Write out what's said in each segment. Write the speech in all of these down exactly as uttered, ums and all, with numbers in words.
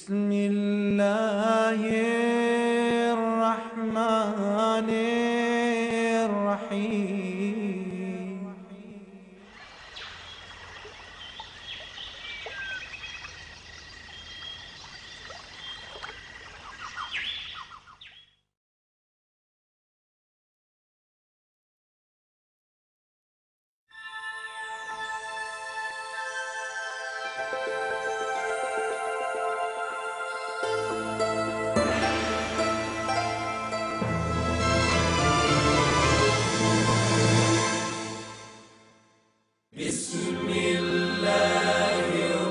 بسم الله الرحمن الرحيم. بسم الله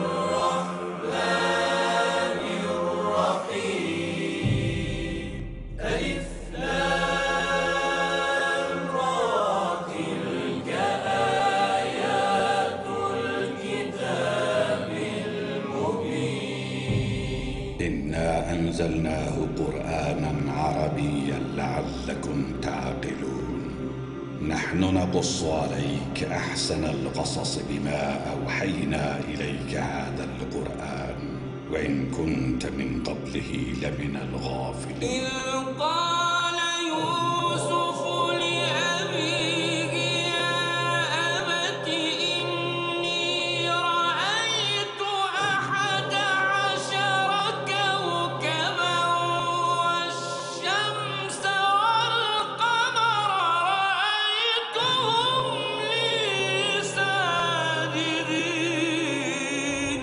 الرحمن الرحيم. ألف لام را، تلك آيات الكتاب المبين. إنا أنزلناه قرآنا عربيا لعلكم تعقلون. نحن نقص عليك أحسن القصص بما أوحينا إليك هذا القرآن وإن كنت من قبله لمن الغافلين. إذ قال يوسف لأبيه يا أبت إني رأيت أحد عشر كوكبا والشمس والقمر رأيتهم لي ساجدين.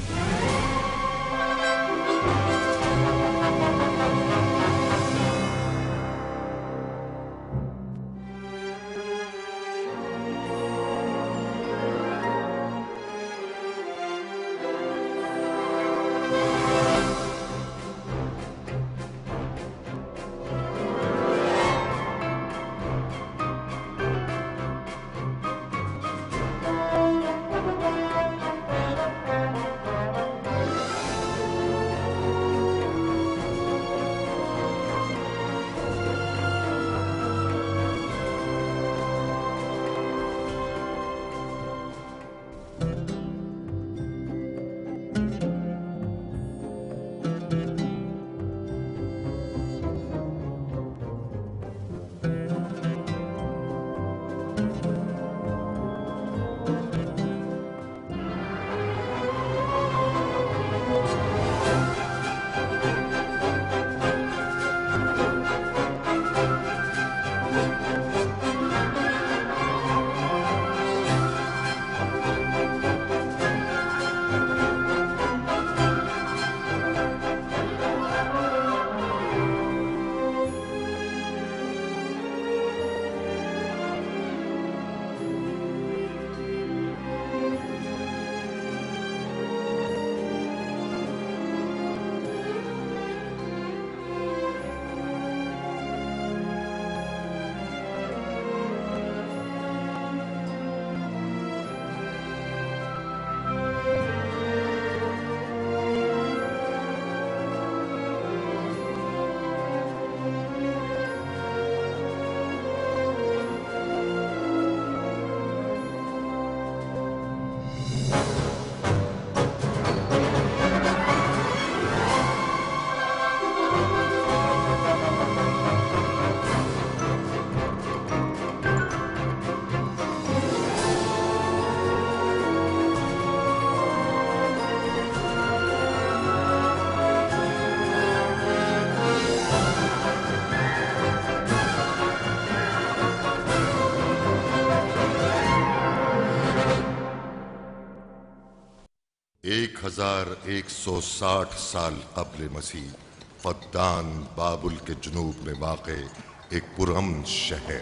एक हजार एक सौ साठ साल कब्ल मसीह फद्दान बाबुल के जुनूब में वाक़े एक पुरअमन शहर।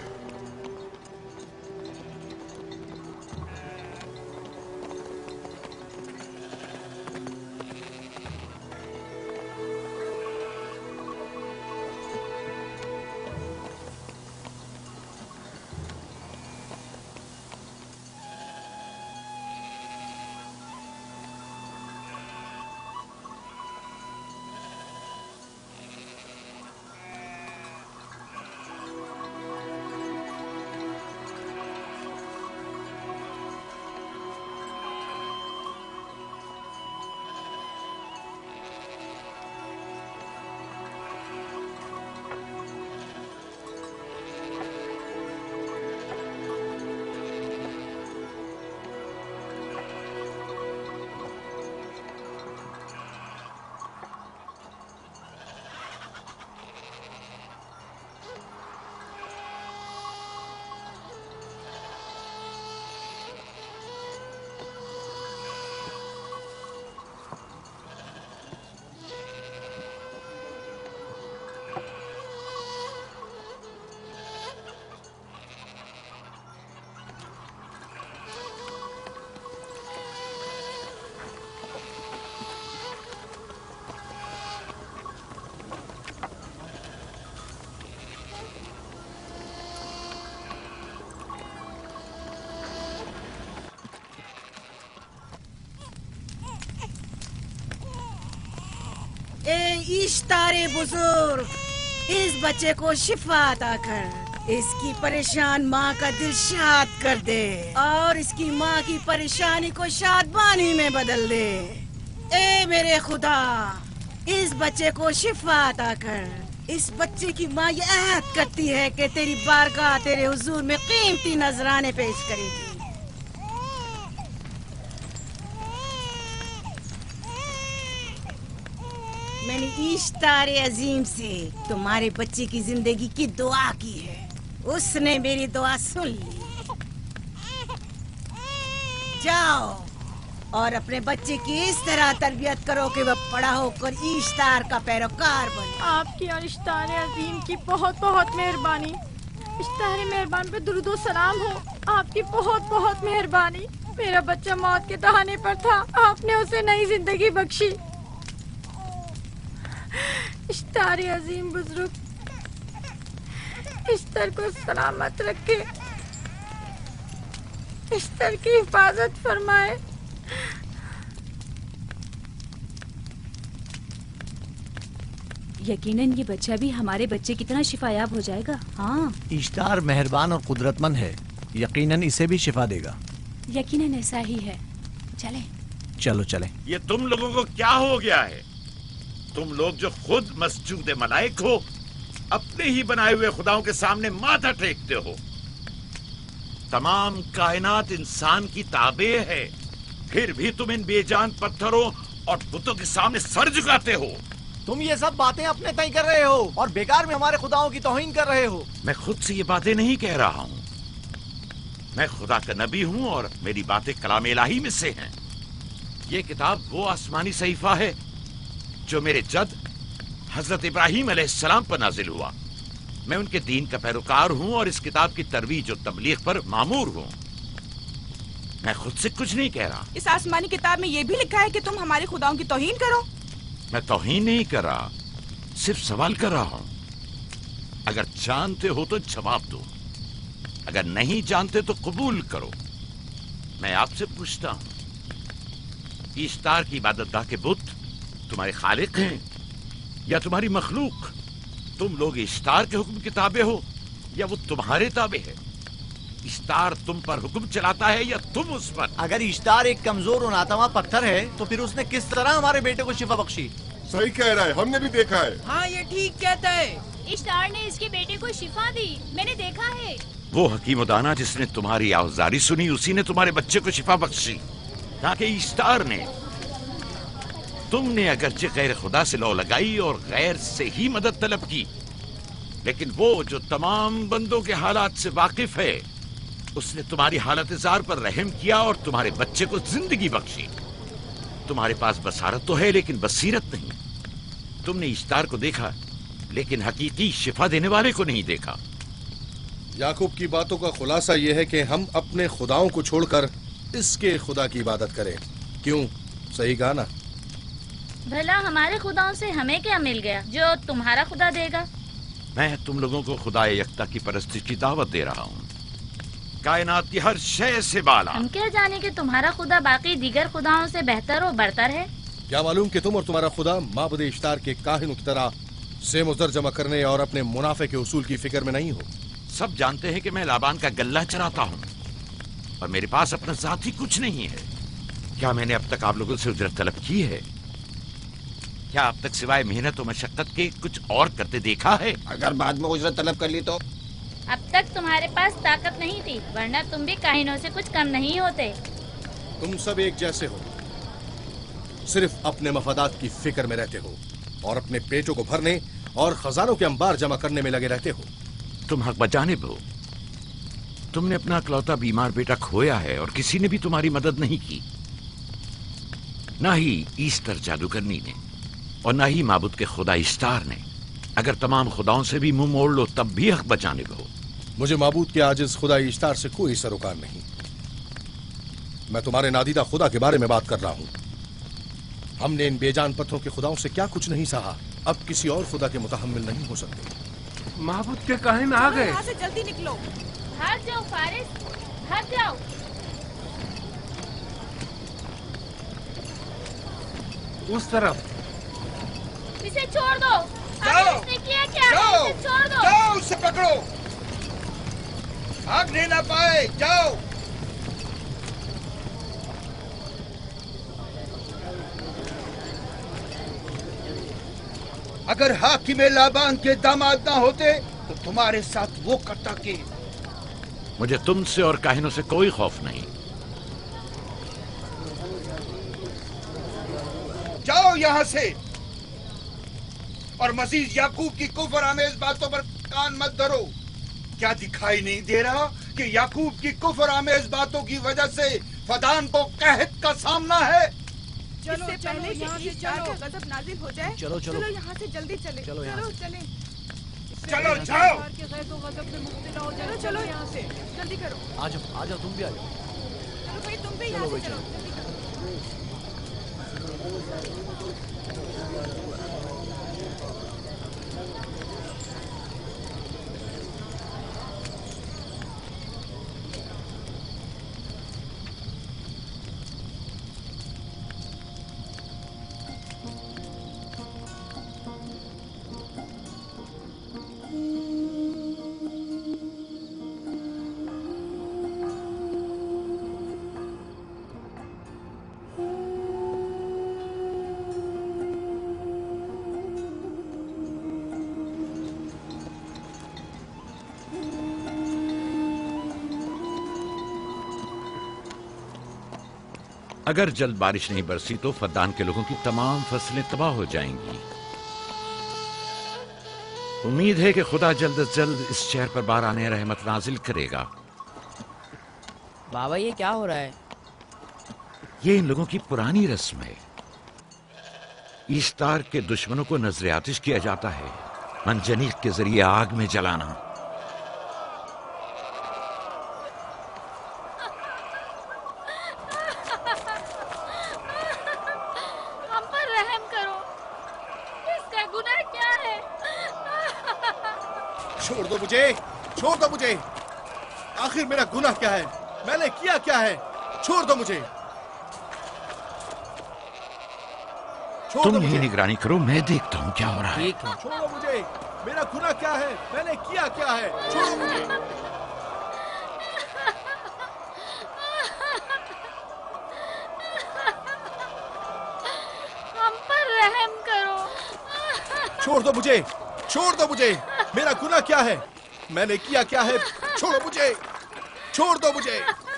इश्तारे बुजुर्ग, इस बच्चे को शिफा अता कर, इसकी परेशान माँ का दिल शाद कर दे और इसकी माँ की परेशानी को शादबानी में बदल दे। ए मेरे खुदा, इस बच्चे को शिफा अता कर। इस बच्चे की माँ ये अहद करती है कि तेरी बारगाह तेरे हुजूर में कीमती नजराने पेश करेगी। मैंने इश्तारे अजीम से तुम्हारे बच्चे की जिंदगी की दुआ की है, उसने मेरी दुआ सुन ली। जाओ और अपने बच्चे की इस तरह तरबियत करो कि वह बड़ा होकर इश्तार का पैरोकार बने। आपकी और इश्तारे अजीम की बहुत बहुत मेहरबानी। इश्तारे मेहरबान पे दुरूद सलाम हो। आपकी बहुत बहुत मेहरबानी। मेरा बच्चा मौत के दहाने पर था, आपने उसे नई जिंदगी बख्शी। इश्तारे अजीम बुजुर्ग, इश्तर को सलामत रखे, इश्तर की हिफाजत फरमाए। यकीनन ये बच्चा भी हमारे बच्चे की तरह शिफायाब हो जाएगा। हाँ, इश्तार मेहरबान और कुदरतमंद है, यकीनन इसे भी शिफा देगा। यकीनन ऐसा ही है। चलें। चलो चलें। ये तुम लोगों को क्या हो गया है? तुम लोग जो खुद मस्जूद मलाइक हो, अपने ही बनाए हुए खुदाओं के सामने माथा टेकते हो। तमाम कायनात इंसान की ताबे है, फिर भी तुम इन बेजान पत्थरों और बुतों के सामने सर झुकाते हो। तुम ये सब बातें अपने तय कर रहे हो और बेकार में हमारे खुदाओं की तौहीन कर रहे हो। मैं खुद से ये बातें नहीं कह रहा हूँ। मैं खुदा का नबी हूँ और मेरी बातें कलाम इलाही में से हैं। ये किताब वो आसमानी सहीफा है जो मेरे जद हजरत इब्राहिम अलैहिस्सलाम पर नाजिल हुआ। मैं उनके दीन का पैरोकार हूँ और इस किताब की तरवीज और तबलीग पर मामूर हूँ। मैं खुद से कुछ नहीं कह रहा। इस आसमानी किताब में ये भी लिखा है कि तुम हमारे खुदाओं की तौहीन करो। मैं तौहीन नहीं कर रहा, सिर्फ सवाल कर रहा हूँ। अगर जानते हो तो जवाब दो, अगर नहीं जानते तो कबूल करो। मैं आपसे पूछता हूँ, इश्तार की इबादतगाह के बुत तुम्हारे खालिक हैं या तुम्हारी मखलूक? तुम लोग इश्तार के हुक्म के ताबे हो या वो तुम्हारे ताबे है? इश्तार तुम पर हुक्म चलाता है या तुम उस पर? अगर इश्तार एक कमजोर और नातवा पत्थर है तो फिर उसने किस तरह हमारे बेटे को शिफा बख्शी? सही कह रहा है, हमने भी देखा है। हाँ, ये ठीक कहता है। इश्तार ने इसके बेटे को शिफा दी, मैंने देखा है। वो हकीम दाना जिसने तुम्हारी आवाज़ारी सुनी, उसी ने तुम्हारे बच्चे को शिफा बख्शी। ताकि इश्तार ने, तुमने अगरचे गैर खुदा से लौ लगाई और गैर से ही मदद तलब की, लेकिन वो जो तमाम बंदों के हालात से वाकिफ है, उसने तुम्हारी हालत जार पर रहम किया और तुम्हारे बच्चे को जिंदगी बख्शी। तुम्हारे पास बसारत तो है लेकिन बसीरत नहीं। तुमने इश्तार को देखा लेकिन हकीकी शिफा देने वाले को नहीं देखा। याकूब की बातों का खुलासा यह है कि हम अपने खुदाओं को छोड़कर इसके खुदा की इबादत करें। क्यों? सही कहा ना? भला हमारे खुदाओं से हमें क्या मिल गया जो तुम्हारा खुदा देगा? मैं तुम लोगों को खुदा यकता की परस्ती की दावत दे रहा हूँ, कायनात की हर शय से बाला। हम क्या जाने कि तुम्हारा खुदा बाकी दीगर खुदाओं से बेहतर और बरतर है? क्या मालूम कि तुम और तुम्हारा खुदा माबुद इश्तार के काहिनों की तरह सेम उजर जमा करने और अपने मुनाफे के उसूल की फिक्र में नहीं हो। सब जानते हैं कि मैं लाबान का गल्ला चराता हूँ और मेरे पास अपना जाती कुछ नहीं है। क्या मैंने अब तक आप लोगों से उजरत तलब की है? क्या अब तक सिवाय मेहनत और मशक्कत के कुछ और करते देखा है? अगर बाद में उजरत तलब कर ली तो? अब तक तुम्हारे पास ताकत नहीं थी, वरना तुम भी काहिनों से कुछ कम नहीं होते। तुम सब एक जैसे हो, सिर्फ अपने मफादात की फिक्र में रहते हो और अपने पेटों को भरने और खजानों के अंबार जमा करने में लगे रहते हो। तुम हक बजानिब हो। तुमने अपना इकलौता बीमार बेटा खोया है और किसी ने भी तुम्हारी मदद नहीं की, ना ही ईस्टर जादूगरनी ने और ना ही माबुद के खुदा इश्तार ने। अगर तमाम खुदाओं से भी मुंह मोड़ लो तब भी हक बजानिब हो। मुझे माबूद के आजिज खुदा इश्तार से कोई सरोकार नहीं। मैं तुम्हारे नादीदा खुदा के बारे में बात कर रहा हूँ। हमने इन बेजान पत्थरों के खुदाओं से क्या कुछ नहीं सहा, अब किसी और खुदा के मुतहम्मिल नहीं हो सकते। माबूद के काहिन आ गए। यहाँ से जल्दी निकलो। भाग जाओ फारिस, भाग जाओ। उस तरफ। इसे छोड़ दो। जाओ, इसने किया क्या? जाओ, इसे छोड़ दो। जाओ, उसे पकड़ो, भागने ना पाए। जाओ। अगर हाकिम लाबान के दामाद ना होते तो तुम्हारे साथ वो करता के। मुझे तुमसे और काहिनों से कोई खौफ नहीं। जाओ यहाँ से और मजीद याकूब की कुफर आमेज बातों पर कान मत धरो। क्या दिखाई नहीं दे रहा कि याकूब की कुफर आमेज बातों की वजह से फदान को कहत का सामना है? चलो इससे पहले यहाँ से चलो, गजब नाजिल हो जाए। चलो चलो चलो यहाँ से जल्दी चले। चलो यहाँ से। चले। चलो जाओ। चलो चलो यहाँ से जल्दी करो। आ जाओ, आ जाओ, तुम भी आ जाओ। चलो भाई तुम भी यहाँ से चलो। अगर जल्द बारिश नहीं बरसी तो फद्दान के लोगों की तमाम फसलें तबाह हो जाएंगी। उम्मीद है कि खुदा जल्द अज जल्द इस शहर पर बाराने रहमत नाजिल करेगा। बाबा ये क्या हो रहा है? ये इन लोगों की पुरानी रस्म है। ईस्तार के दुश्मनों को नजर आतिश किया जाता है, मंजनीक के जरिए आग में जलाना। हम पर रहम करो, इसका गुनाह क्या है? छोड़ दो मुझे, छोड़ दो मुझे। आखिर मेरा गुनाह क्या है? मैंने किया क्या है? छोड़ दो मुझे। छोड़ तुम दो ही मुझे। निगरानी करो, मैं देखता हूँ क्या हो रहा है। ठीक है। छोड़ो मुझे। मेरा गुनाह क्या है? मैंने किया क्या है? छोड़ो मुझे। हम पर रहम करो। छोड़ दो मुझे, छोड़ दो मुझे। मेरा गुनाह क्या है? मैंने किया क्या है? छोड़ो मुझे, छोड़ दो मुझे।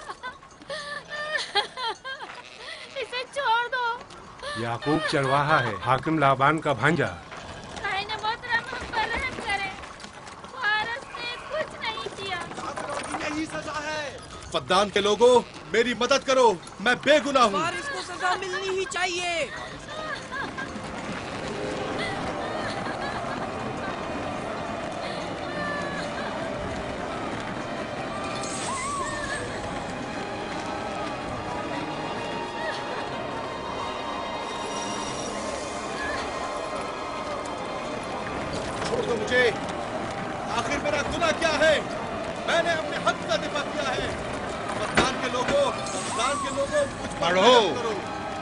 इसे छोड़ दो। याकूब चरवाहा है, हाकिम लाबान का भांजा। कायने मोहतरम हम पर रहम करे। फारस ने कुछ नहीं किया। यही सजा है। फद्दान के लोगों, मेरी मदद करो, मैं बेगुनाह हूँ। फारिस को सजा मिलनी ही चाहिए। छोड़ दो मुझे। आखिर मेरा गुनाह क्या है? मैंने अपने हक का दिफा किया है। फद्दान के लोगों, फद्दान के लोगों, मुझ पर रहम करो।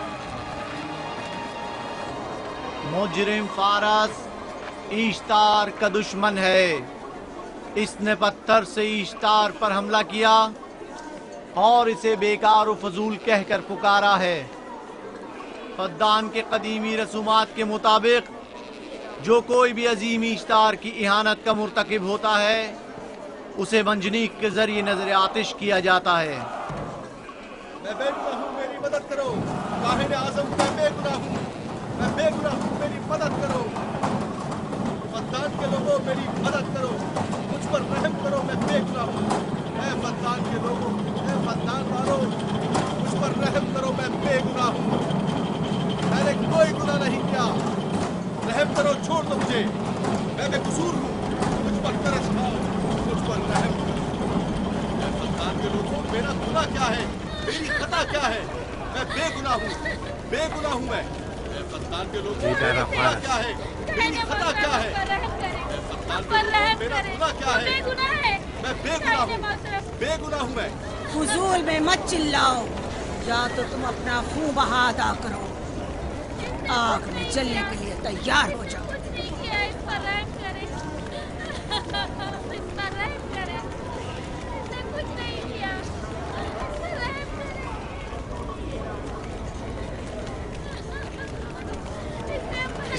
मुजरिम फारस ईश्तार का दुश्मन है। इसने पत्थर से ईश्तार पर हमला किया और इसे बेकार और फजूल कहकर पुकारा है। फद्दान के कदीमी रसूमात के मुताबिक जो कोई भी अजीम ईश्तार की इहानत का मुर्तकिब होता है उसे मंजनीक के जरिए नजर आतिश किया जाता है। मैं बेगुनाह हूँ, मेरी मदद करो। काहिन आज़म, मैं बेगुनाह हूँ, मैं बेगुनाह हूँ, मेरी मदद करो। फद्दान के लोगों, मेरी मदद करो, मुझ पर रहम करो, मैं बेगुनाह हूँ। मैं फद्दान के लोगों, मैं फद्दान वालों, मुझ पर रहम करो, मैं बेगुनाह हूँ। मैंने कोई गुनाह नहीं किया, रहम करो, छोड़ दो मुझे। मैं बेकसूर हूँ, मुझ पर तरस खाओ, मुझ पर रहम करो। मैं फद्दान के लोगों, मेरा गुनाह क्या है? मेरी खता क्या है? मैं बेगुनाह हूँ, बेगुनाह हूँ मैं। मैं फद्दान के लोगों, मेरा गुनाह क्या है? मेरी खता क्या है? मैं फद्दान के लोगों, मेरा गुनाह क्या है? मैं बेगुनाह हूँ, बेगुनाह हूँ मैं। फुजूल में मत चिल्लाओ, या तो तुम अपना खून बहा अदा करो। आग में जलने के लिए तैयार हो जाओ।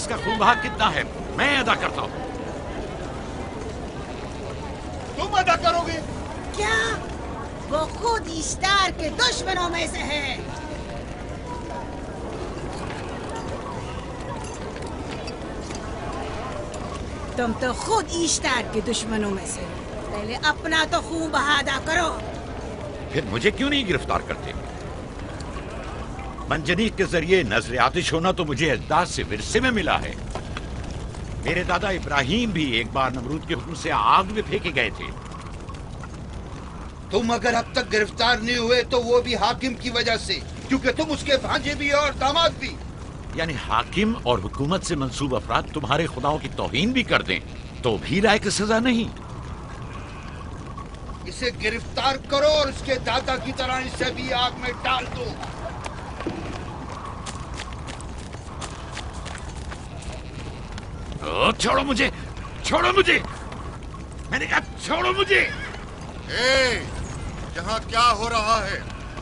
इसका खून बहा कितना है मैं अदा करता हूँ। तुम अदा करोगे? क्या? वो खुद इश्तार के दुश्मनों में से है। तुम तो खुद इश्तार के दुश्मनों में से। पहले अपना तो खून बहा अदा करो। फिर मुझे क्यों नहीं गिरफ्तार करते? मंजनीक के जरिए नजर आतिश होना तो मुझे अजदाद से विरसे में मिला है। मेरे दादा इब्राहिम भी एक बार नमरूद के हुक्म से आग में फेंके गए थे। तुम अगर अब तक गिरफ्तार नहीं हुए तो वो भी हाकिम की वजह से, क्योंकि तुम उसके भांजे भी और दामाद भी। यानी हाकिम और हुकूमत से मंसूब अफराद तुम्हारे खुदाओं की तौहीन भी कर दें तो भी लायक सजा नहीं। इसे गिरफ्तार करो और उसके दादा की तरह इसे भी आग में डाल दो। ओ, छोड़ो मुझे, छोड़ो मुझे, मैंने कहा छोड़ो मुझे। ए, यहाँ क्या हो रहा है?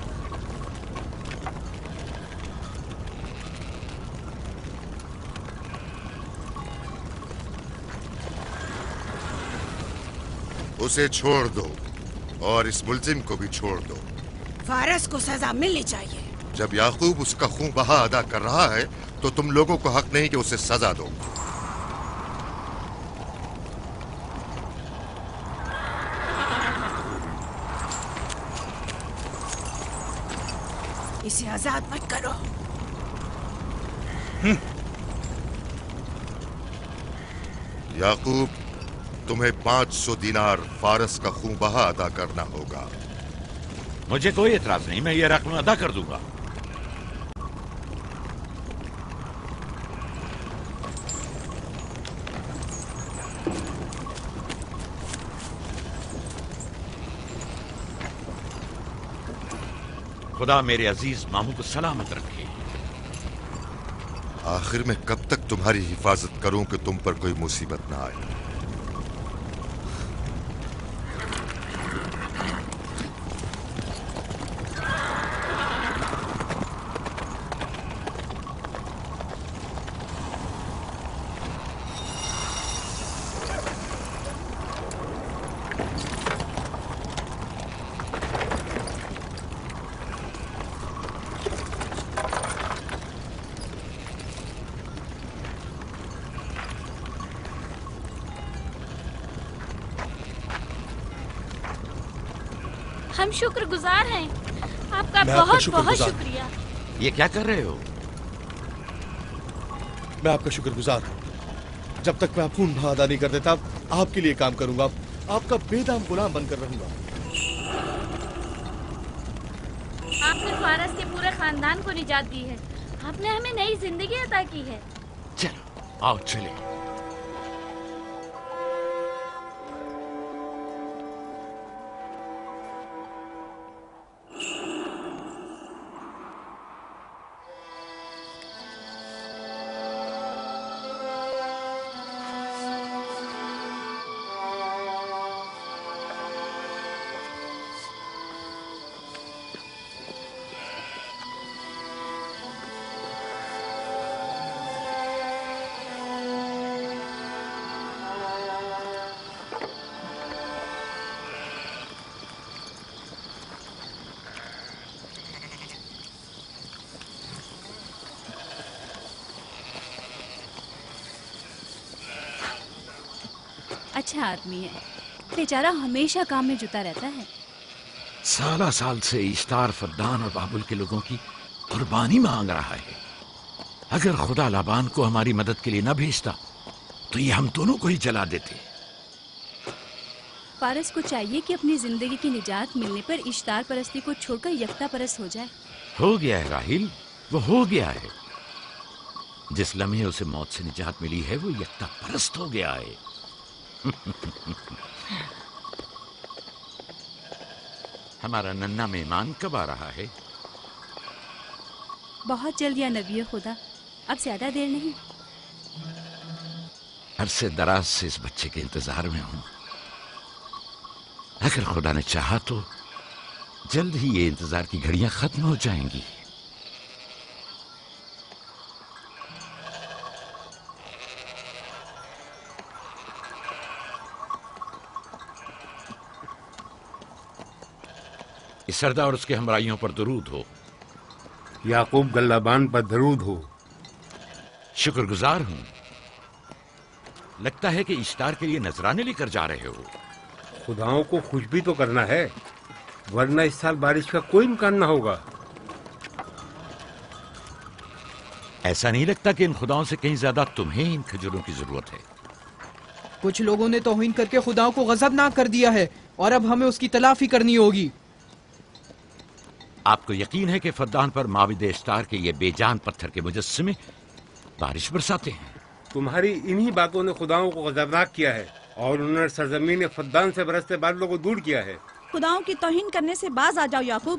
उसे छोड़ दो और इस मुल्जिम को भी छोड़ दो। फारस को सजा मिलनी चाहिए। जब याकूब उसका खून बहा अदा कर रहा है तो तुम लोगों को हक नहीं कि उसे सजा दो। इसे आजाद मत करो। याकूब, तुम्हें पांच सौ दिनार फारस का खून बहा अदा करना होगा। मुझे कोई एतराज नहीं, मैं ये रकम अदा कर दूंगा। खुदा मेरे अजीज मामू को सलामत रखे। आखिर में कब तक तुम्हारी हिफाजत करूं कि तुम पर कोई मुसीबत ना आए? हम शुक्रगुजार हैं आपका, बहुत बहुत शुक्रिया। ये क्या कर रहे हो? मैं आपका शुक्रगुजार हूँ। जब तक मैं खून बहा अदा नहीं कर देता आपके लिए काम करूंगा, आपका बेदाम गुलाम बनकर रहूंगा। आपने फारस के पूरे खानदान को निजात दी है। आपने हमें नई जिंदगी अता की है। चलो आओ चले। अच्छा आदमी है, बेचारा हमेशा काम में जुटा रहता है। साला साल से इश्तार, फद्दान और बाबुल के लोगों की कुर्बानी मांग रहा है। अगर खुदा लाबान को हमारी मदद के लिए न भेजता तो ये हम दोनों को ही जला देते। फारस को चाहिए कि अपनी जिंदगी की निजात मिलने पर इश्तार परस्ती को छोड़कर यकता परस्त हो जाए। हो गया है राहिल, वो हो गया है। जिस लम्हे उसे मौत से निजात मिली है वो यकता परस्त हो गया है। हमारा नन्ना मेहमान कब आ रहा है? बहुत जल्द या नबी खुदा, अब ज्यादा देर नहीं। अरसे दराज से इस बच्चे के इंतजार में हूं। अगर खुदा ने चाहा तो जल्द ही ये इंतजार की घड़ियां खत्म हो जाएंगी। इस सरदार और उसके हमराइयों पर दरूद हो। याकूब गल्लाबान पर दरूद हो। शुक्रगुजार हूं। लगता है कि इश्तार के लिए नजराने लेकर जा रहे हो। खुदाओं को खुश भी तो करना है, वरना इस साल बारिश का कोई इम्कान ना होगा। ऐसा नहीं लगता कि इन खुदाओं से कहीं ज्यादा तुम्हें इन खजूरों की जरूरत है? कुछ लोगों ने तौहीन करके खुदाओं को गजबनाक कर दिया है और अब हमें उसकी तलाफी करनी होगी। आपको यकीन है कि फद्दान पर माबिद इश्तार के ये बेजान पत्थर के मुजस्समे बारिश बरसाते हैं? तुम्हारी इन्हीं बातों ने खुदाओं को गजबनाक किया है और उन्होंने सरजमीन फद्दान से बरसते बादलों को दूर किया है। खुदाओं की तौहीन करने से बाज आ जाओ याकूब।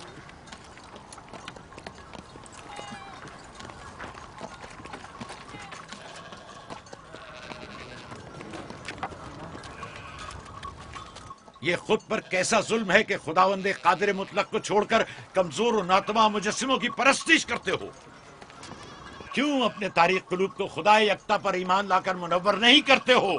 ये खुद पर कैसा जुल्म है कि खुदावंदे कादिर मुतलक को छोड़कर कमजोर और नातमा मुजस्सिमों की परस्तिश करते हो। क्यों अपने तारीख कुलूब को खुदाए यक्ता पर ईमान लाकर मुनव्वर नहीं करते हो?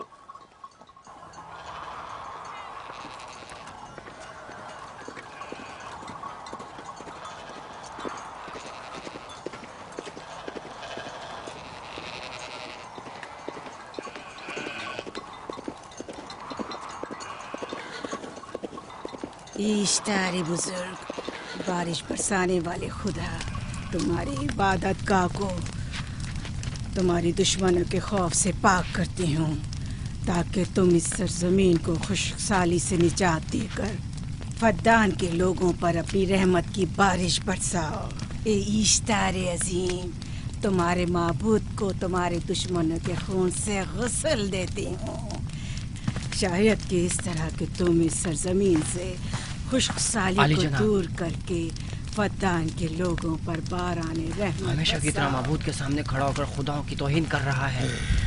इश्तार बुजुर्ग, बारिश बरसाने वाले खुदा, तुम्हारी इबादत गाह को तुम्हारी दुश्मनों के खौफ से पाक करती हूँ, ताकि तुम इस सरजमीन को खुशहाली से निजात देकर फद्दान के लोगों पर अपनी रहमत की बारिश बरसाओ। ए इश्तार अजीम, तुम्हारे माबूद को तुम्हारे दुश्मनों के खून से गुस्ल देती हूँ। शायद कि इस तरह के तुम इस सरजमीन से खुशहाली को दूर करके फद्दान के लोगों पर बाराने रहमत हमेशा की तरह माबूद के सामने खड़ा होकर खुदाओं की तौहीन कर रहा है।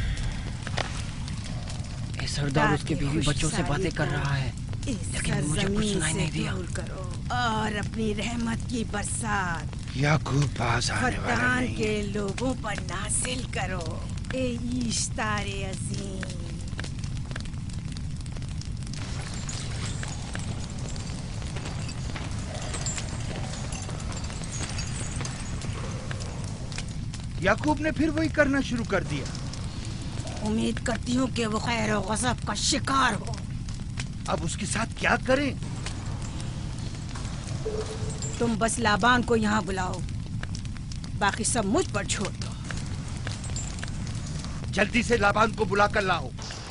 ये सरदार उसके बीवी बच्चों से बातें कर रहा है, लेकिन मुझे कुछ सुनाई नहीं दिया। करो और अपनी रहमत की बरसात याकूब पास आने वाला फद्दान नहीं। के लोगों पर नासिल करो। ए इश्तार अजीम, याकूब ने फिर वही करना शुरू कर दिया। उम्मीद करती हूँ कि वो खैर और गज़ब का शिकार हो। अब उसके साथ क्या करें? तुम बस लाबान को यहाँ बुलाओ, बाकी सब मुझ पर छोड़ दो। जल्दी से लाबान को बुला कर लाओ।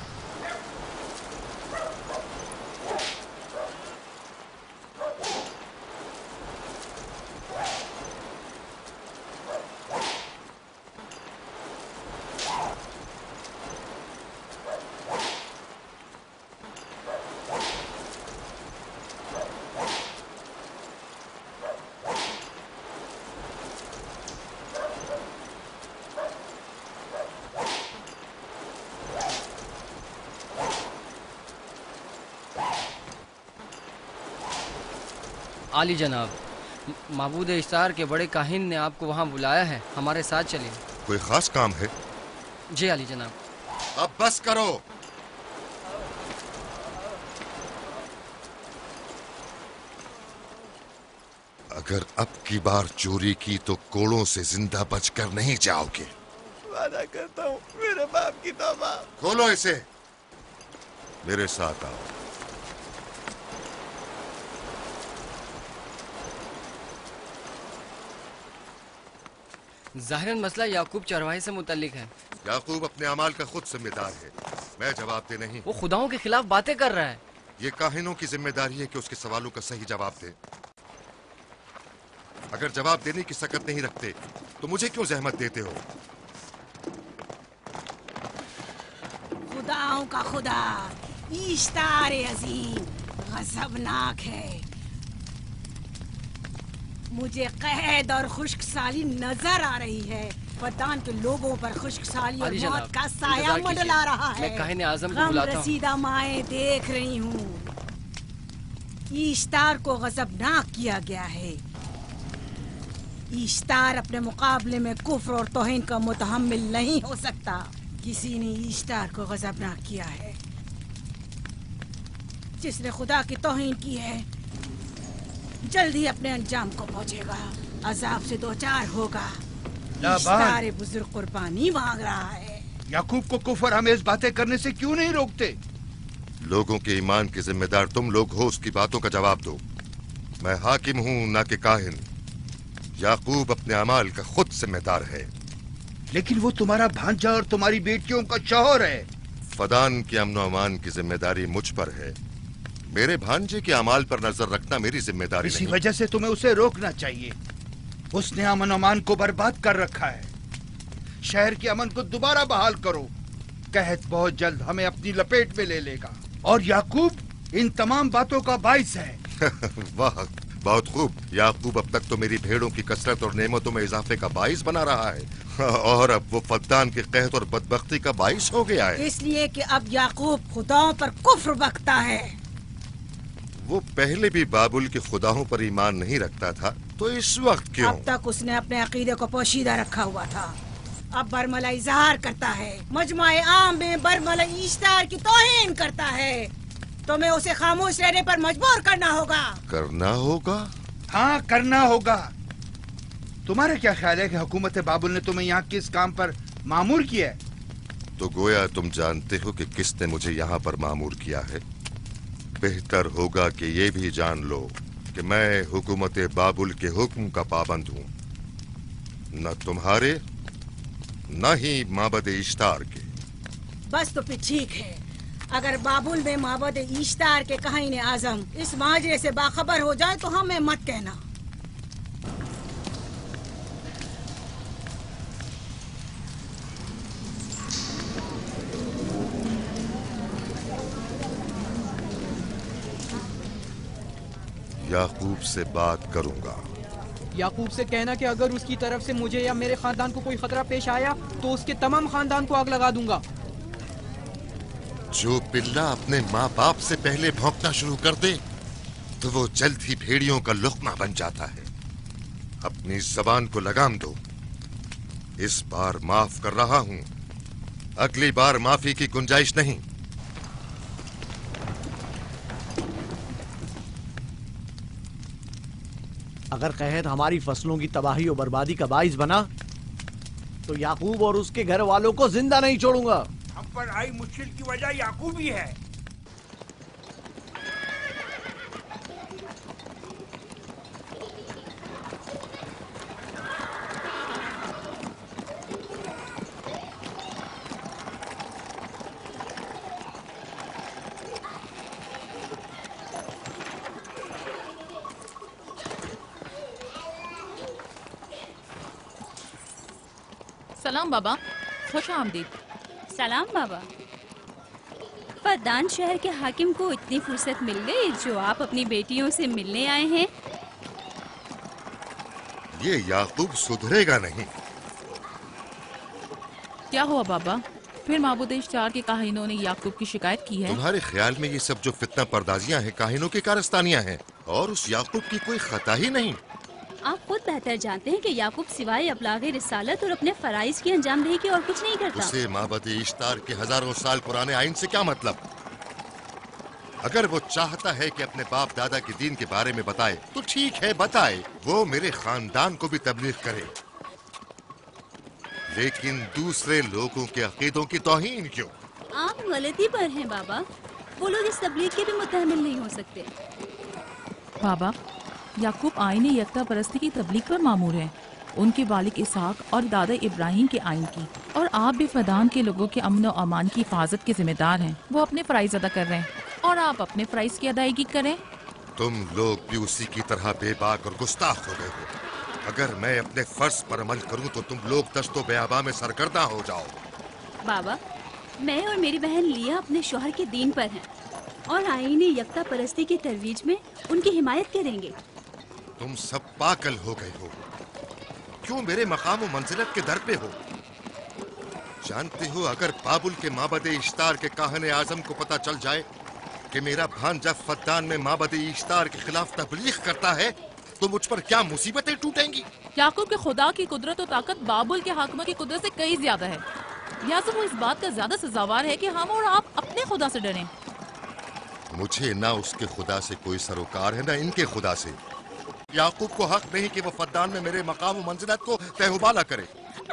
आली जनाब, माबूद इश्तार के बड़े काहिन ने आपको वहाँ बुलाया है, हमारे साथ चलिए। कोई खास काम है? जी आली जनाब। अब बस करो। अगर अब की बार चोरी की तो कोड़ों से जिंदा बचकर नहीं जाओगे। वादा करता हूँ, मेरे बाप की तौबा। खोलो इसे, मेरे साथ आओ। जाहिरन मसला याकूब चरवाहे से मुतल्लिक है। याकूब अपने अमाल का खुद जिम्मेदार है, मैं जवाब दे नहीं। वो खुदाओं के खिलाफ बातें कर रहा है। ये काहिनों की जिम्मेदारी है कि उसके सवालों का सही जवाब दे। अगर जवाब देने की सकत नहीं रखते तो मुझे क्यों जहमत देते हो? खुदाओं का खुदा इश्तार अजीम गजबनाक है। मुझे कैद और खुशकसाली नजर आ रही है। फद्दान के लोगों पर खुशकसाली और मौत का साया मंडला रहा है। मैं काहिन आज़म को गम बुलाता हूं। रसीदा माएं देख रही हूँ। इश्तार को गजबनाक किया गया है। इश्तार अपने मुकाबले में कुफ्र और तौहीन का मुतहम्मिल नहीं हो सकता। किसी ने इश्तार को गजबनाक किया है। जिसने खुदा की तौहीन की है जल्दी अपने अंजाम को पहुंचेगा, अजाब से दो चार होगा। लाबान। इश्तार बुजुर्ग कुर्बानी मांग रहा है। याकूब को कुफर हमें बातें करने से क्यों नहीं रोकते? लोगों के ईमान के जिम्मेदार तुम लोग हो, उसकी बातों का जवाब दो। मैं हाकिम हूँ ना कि काहिन। याकूब अपने अमाल का खुद जिम्मेदार है। लेकिन वो तुम्हारा भांजा और तुम्हारी बेटियों का शौहर है। फदान के अमन अमान की जिम्मेदारी मुझ पर है। मेरे भांजे के अमाल पर नजर रखना मेरी जिम्मेदारी इसी नहीं। वजह से तुम्हें उसे रोकना चाहिए। उसने अमन अमान को बर्बाद कर रखा है। शहर के अमन को दोबारा बहाल करो। कहत बहुत जल्द हमें अपनी लपेट में ले लेगा और याकूब इन तमाम बातों का बाइस है। वाह, बहुत खूब। याकूब अब तक तो मेरी भेड़ों की कसरत और नेमतों में इजाफे का बाइस बना रहा है और अब वो फद्दान के कहत और बदबख्ती का बाइस हो गया है। इसलिए कि अब याकूब खुदाओं पर कुफ्र बकता है। वो पहले भी बाबुल के खुदाओं पर ईमान नहीं रखता था, तो इस वक्त क्यों? अब तक उसने अपने अकीदे को पोशीदा रखा हुआ था, अब बरमला इजहार करता है, मजमाए आम में बरमला इश्तार की तौहीन करता है। तुम्हें उसे खामोश रहने पर मजबूर करना होगा। करना होगा? हाँ, करना होगा। तुम्हारा क्या ख्याल है कि हुकूमत बाबुल ने तुम्हें यहाँ किस काम पर मामूर किया है? तो गोया तुम जानते हो कि किसने मुझे यहाँ पर मामूर किया है। बेहतर होगा कि ये भी जान लो कि मैं हुकूमत बाबुल के हुक्म का पाबंद हूँ, न तुम्हारे न ही माबद इश्तार के। बस तो फिर ठीक है। अगर बाबुल में माबद इश्तार के काहिन आजम इस माजरे से बाखबर हो जाए तो हमें मत कहना। याकूब से बात करूंगा। याकूब से कहना कि अगर उसकी तरफ से मुझे या मेरे खानदान को कोई खतरा पेश आया तो उसके तमाम खानदान को आग लगा दूंगा। जो पिल्ला अपने माँ बाप से पहले भौंकना शुरू कर दे तो वो जल्द ही भेड़ियों का लुक़मा बन जाता है। अपनी जबान को लगाम दो। इस बार माफ कर रहा हूँ, अगली बार माफी की गुंजाइश नहीं। अगर कहत हमारी फसलों की तबाही और बर्बादी का बाइस बना तो याकूब और उसके घर वालों को जिंदा नहीं छोड़ूंगा। हम पर आई मुश्किल की वजह याकूब ही है। सलाम बाबा, खुश आमदीद। सलाम बाबा। फद्दान शहर के हाकिम को इतनी फुर्सत मिल गई जो आप अपनी बेटियों से मिलने आए हैं। ये याकूब सुधरेगा नहीं। क्या हुआ बाबा? फिर माबूद इश्तार के काहिनों ने याकूब की शिकायत की है? तुम्हारे ख्याल में ये सब जो फितना पर्दाजियां हैं काहिनों की कारस्तानियां हैं और उस याकूब की कोई खता ही नहीं। आप खुद बेहतर जानते हैं कि याकूब सिवाय अबलागे रिसालत और अपने फराइज की अंजामदही के और कुछ नहीं करता। उसे माबद इश्तार के हजारों साल पुराने आइन से क्या मतलब? अगर वो चाहता है कि अपने बाप दादा के दीन के बारे में बताए तो ठीक है, बताए। वो मेरे खानदान को भी तबलीग करे, लेकिन दूसरे लोगों के अकीदों की तौहीन क्यों? आप गलती पर हैं बाबा। वो लोग इस तबलीग के भी मुतहमिल नहीं हो सकते। बाबा, याकूब आईने यकता परस्ती की तबलीग पर मामूर है, उनके वालिद इसहाक और दादा इब्राहिम के आइन की। और आप भी फदान के लोगों के अमन और अमान की हिफाजत के जिम्मेदार हैं। वो अपने फराइज अदा कर रहे हैं और आप अपने फराइज की अदायगी करें। तुम लोग भी उसी की तरह बेबाक और गुस्ताख हो गए हो। अगर मैं अपने फर्ज पर अमल करूं तो तुम लोग दस्तो बेआबा में सरगर्दा हो जाओ। बाबा, मैं और मेरी बहन लिया अपने शौहर के दीन पर हैं और आईने यकता परस्ती की तरवीज में उनकी हिमायत करेंगे। तुम सब पागल हो गए हो। क्यों मेरे मकाम और मंजिलत के दर पे हो? जानते हो, अगर बाबुल के माबद इश्तार के काहने आजम को पता चल जाए कि मेरा भांजा फद्दान में माबद इश्तार के खिलाफ तबलीग करता है तो मुझ पर क्या मुसीबतें टूटेंगी। याकूब के खुदा की कुदरत और ताकत बाबुल के हाकिम की कुदरत से कई ज्यादा है। या तो वो इस बात का ज्यादा सजावार है कि हम और आप अपने खुदा से डरें। मुझे ना उसके खुदा से कोई सरोकार है ना इनके खुदा से। याकूब को हक नहीं कि वो फद्दान में मेरे मकाम और मंजिलत को तहबाला करे।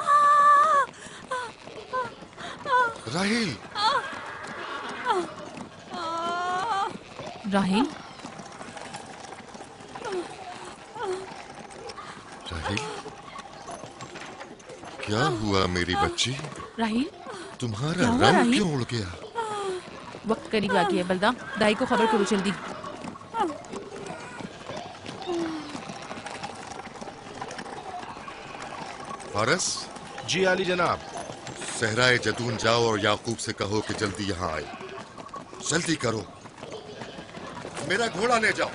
राहिल, राहिल, राहिल, क्या हुआ मेरी बच्ची? राहिल, तुम्हारा क्या हुआ, रंग राहिल? क्यों उड़ गया? वक्त करीब आ गया। बलदा, दाई को खबर करो जल्दी। फारस? जी आली जनाब। सहराए जदून जाओ और याकूब से कहो कि जल्दी यहाँ आए। जल्दी करो, मेरा घोड़ा ले जाओ।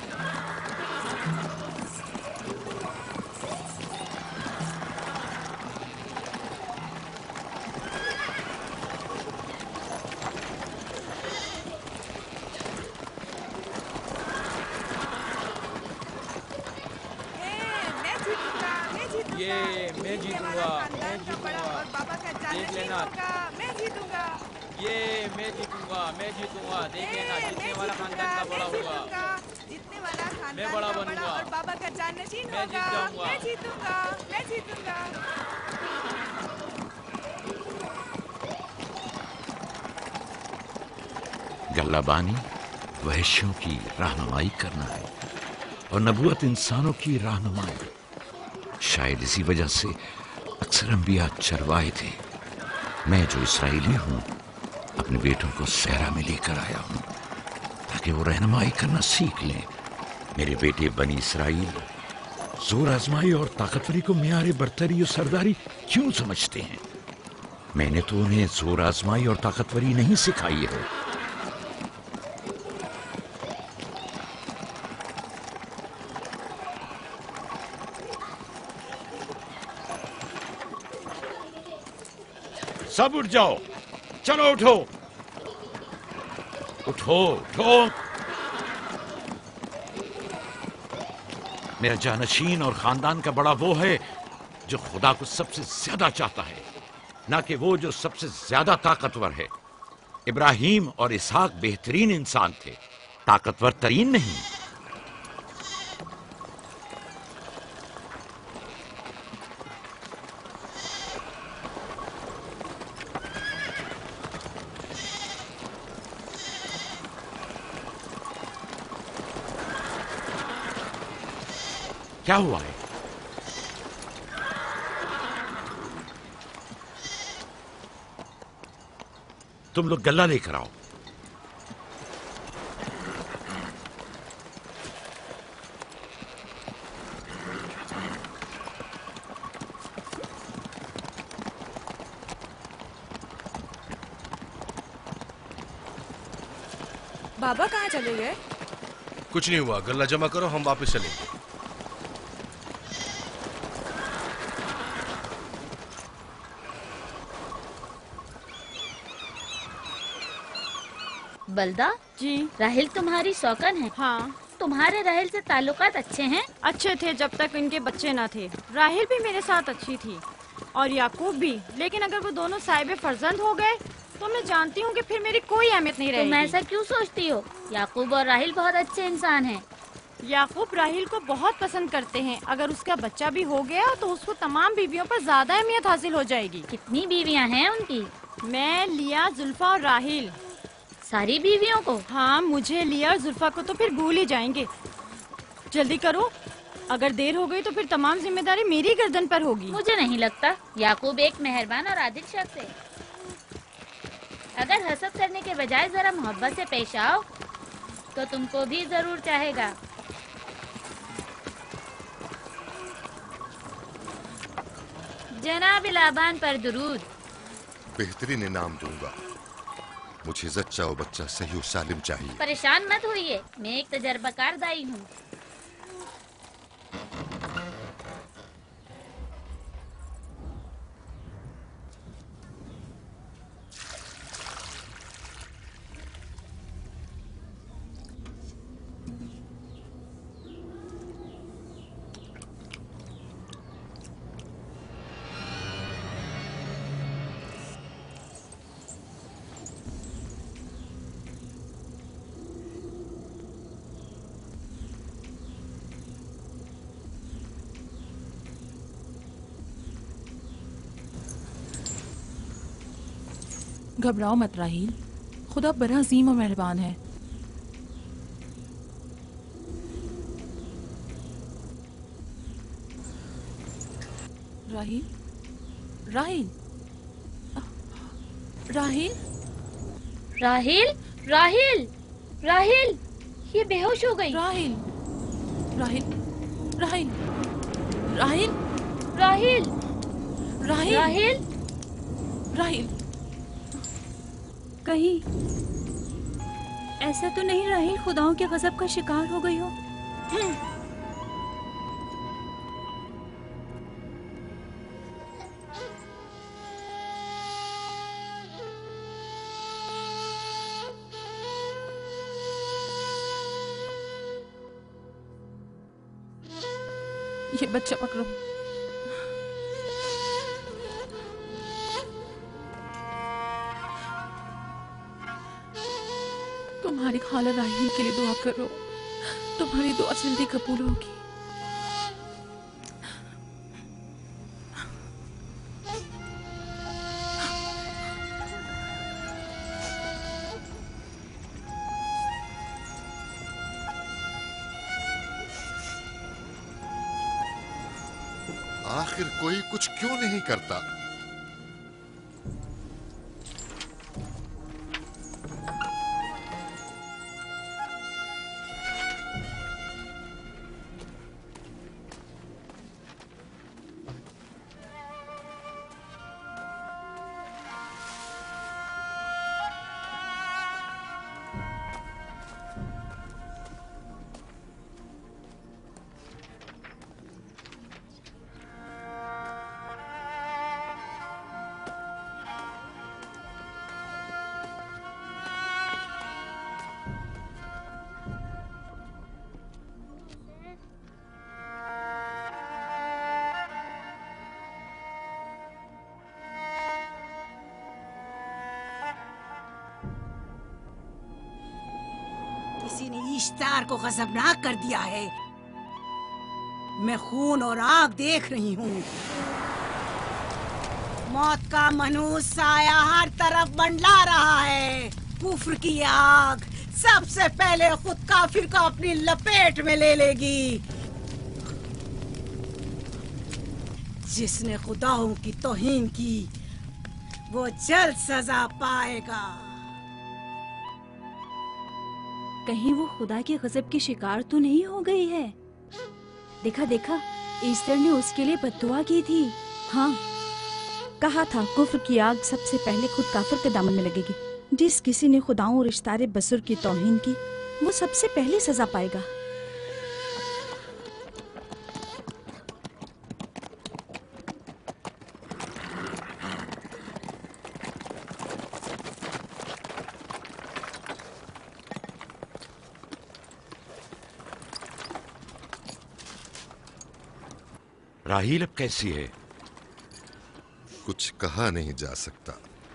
ये मैं जीतूंगा, मैं जीतूंगा, देख लेना। मैं जीतूंगा, ये मैं जीतूंगा, मैं जीतूंगा, देख लेना। जीतने वाला खानदान का बड़ा होगा, जीतने वाला खानदान मैं बड़ा का बनूंगा और बाबा का जाननशीन मैं जीत होगा। जाऊंगा। मैं जीतूंगा, मैं जीतूंगा। गल्लाबानी वहशियों की रहनुमाई करना है और नबूवत इंसानों की रहनुमाई। शायद इसी वजह से अक्सर अंबिया चरवाए थे। मैं जो इसराइली हूँ अपने बेटों को सहरा में लेकर आया हूँ ताकि वो रहनुमाई करना सीख लें। मेरे बेटे बनी इसराइल जोर आजमाई और ताकतवरी को मियारे बरतरी और सरदारी क्यों समझते हैं? मैंने तो उन्हें जोर आजमाई और ताकतवरी नहीं सिखाई है। सब उठ जाओ, चलो उठो, उठो, उठो। मेरा जानशीन और खानदान का बड़ा वो है जो खुदा को सबसे ज्यादा चाहता है, ना कि वो जो सबसे ज्यादा ताकतवर है। इब्राहिम और इसहाक बेहतरीन इंसान थे, ताकतवर तरीन नहीं। क्या हुआ है? तुम लोग गल्ला लेकर आओ। बाबा कहाँ चले गए? कुछ नहीं हुआ, गल्ला जमा करो, हम वापस चलेंगे। बलदा जी, राहिल तुम्हारी सौकन है। हाँ, तुम्हारे राहिल से ताल्लुकात अच्छे हैं? अच्छे थे जब तक इनके बच्चे ना थे। राहिल भी मेरे साथ अच्छी थी और याकूब भी, लेकिन अगर वो दोनों साहिब फर्जंद हो गए तो मैं जानती हूँ कि फिर मेरी कोई अहमियत नहीं रहेगी। तुम ऐसा क्यों सोचती हो? याकूब और राहिल बहुत अच्छे इंसान हैं। याकूब राहिल को बहुत पसंद करते हैं। अगर उसका बच्चा भी हो गया तो उसको तमाम बीवियों पर ज्यादा अहमियत हासिल हो जाएगी। कितनी बीवियाँ हैं उनकी? मैं, लिया, जुल्फा और राहिल। सारी बीवियों को? हाँ, मुझे, लिया और जुल्फा को तो फिर भूल ही जाएंगे। जल्दी करो, अगर देर हो गई तो फिर तमाम जिम्मेदारी मेरी गर्दन पर होगी। मुझे नहीं लगता। याकूब एक मेहरबान और आदिल शख्स है। अगर हसद करने के बजाय जरा मोहब्बत से पेश आओ तो तुमको भी जरूर चाहेगा। जनाब लाबान पर दुरूद। बेहतरीन इनाम दूंगा। मुझे जच्चा और बच्चा सही और सालिम चाहिए। परेशान मत होइए, मैं एक तजर्बाकार दाई हूँ। घबराओ मत राहील, खुदा बड़ा अजीम और मेहरबान है। राहील, राहील, राहील, राहिल, राहिल, राहिल, ये बेहोश हो गई। राहील, राहील, राहील, राहील, राहिल, राहील, राहिल, राहील, कहीं ऐसा तो नहीं राहिल खुदाओं के गजब का शिकार हो गई हो? ये बच्चा पकड़ो। तुम्हारी खाला राहील के लिए दुआ करो, तुम्हारी दुआ जल्दी कबूल होगी। आखिर कोई कुछ क्यों नहीं करता? किसी ने इश्तार को गजबनाक कर दिया है। मैं खून और आग देख रही हूँ। मौत का मनहूस साया हर तरफ मंडला रहा है। कुफ्र की आग सबसे पहले खुद काफिर को अपनी लपेट में ले लेगी। जिसने खुदाओं की तौहीन की वो जल्द सजा पाएगा। कहीं वो खुदा के गजब की शिकार तो नहीं हो गई है? देखा देखा, ईस्टर ने उसके लिए बद्दुआ की थी। हाँ, कहा था कुफ्र की आग सबसे पहले खुद काफिर के दामन में लगेगी। जिस किसी ने खुदाओं और इश्तारे बसुर की तौहीन की वो सबसे पहले सजा पाएगा। राहील अब कैसी है? कुछ कहा नहीं जा सकता।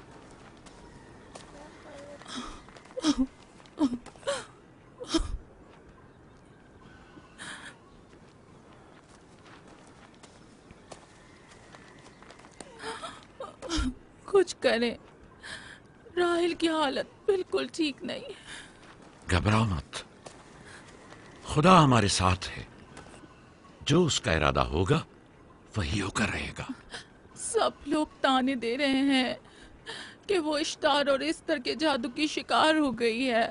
कुछ करें, राहील की हालत बिल्कुल ठीक नहीं है। घबराओ मत, खुदा हमारे साथ है। जो उसका इरादा होगा वही होकर रहेगा। सब लोग ताने दे रहे हैं कि वो इश्तार और इस्तर के जादू की शिकार हो गई है।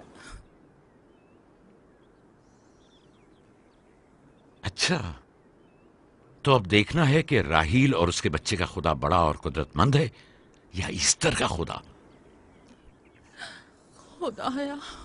अच्छा, तो अब देखना है कि राहील और उसके बच्चे का खुदा बड़ा और कुदरतमंद है या ईस्टर का खुदा। खुदाया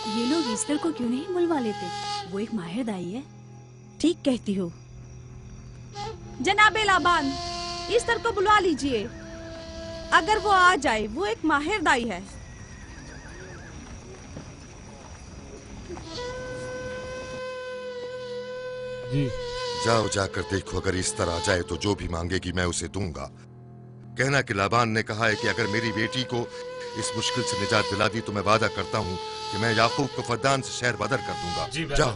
ये लोग ईस्टर को क्यों नहीं बुलवा लेते? वो एक माहिर दाई है। ठीक कहती हो। जनाबे लाबान, ईस्टर को बुलवा लीजिए। अगर वो आ जाए, वो एक माहिर दाई है। जी। जाओ जाकर देखो, अगर ईस्टर आ जाए तो जो भी मांगेगी मैं उसे दूंगा। कहना कि लाबान ने कहा है कि अगर मेरी बेटी को इस मुश्किल से निजात दिला दी तो मैं वादा करता हूँ कि मैं याकूब को फद्दान से शहर बदर कर दूंगा। जी जाओ।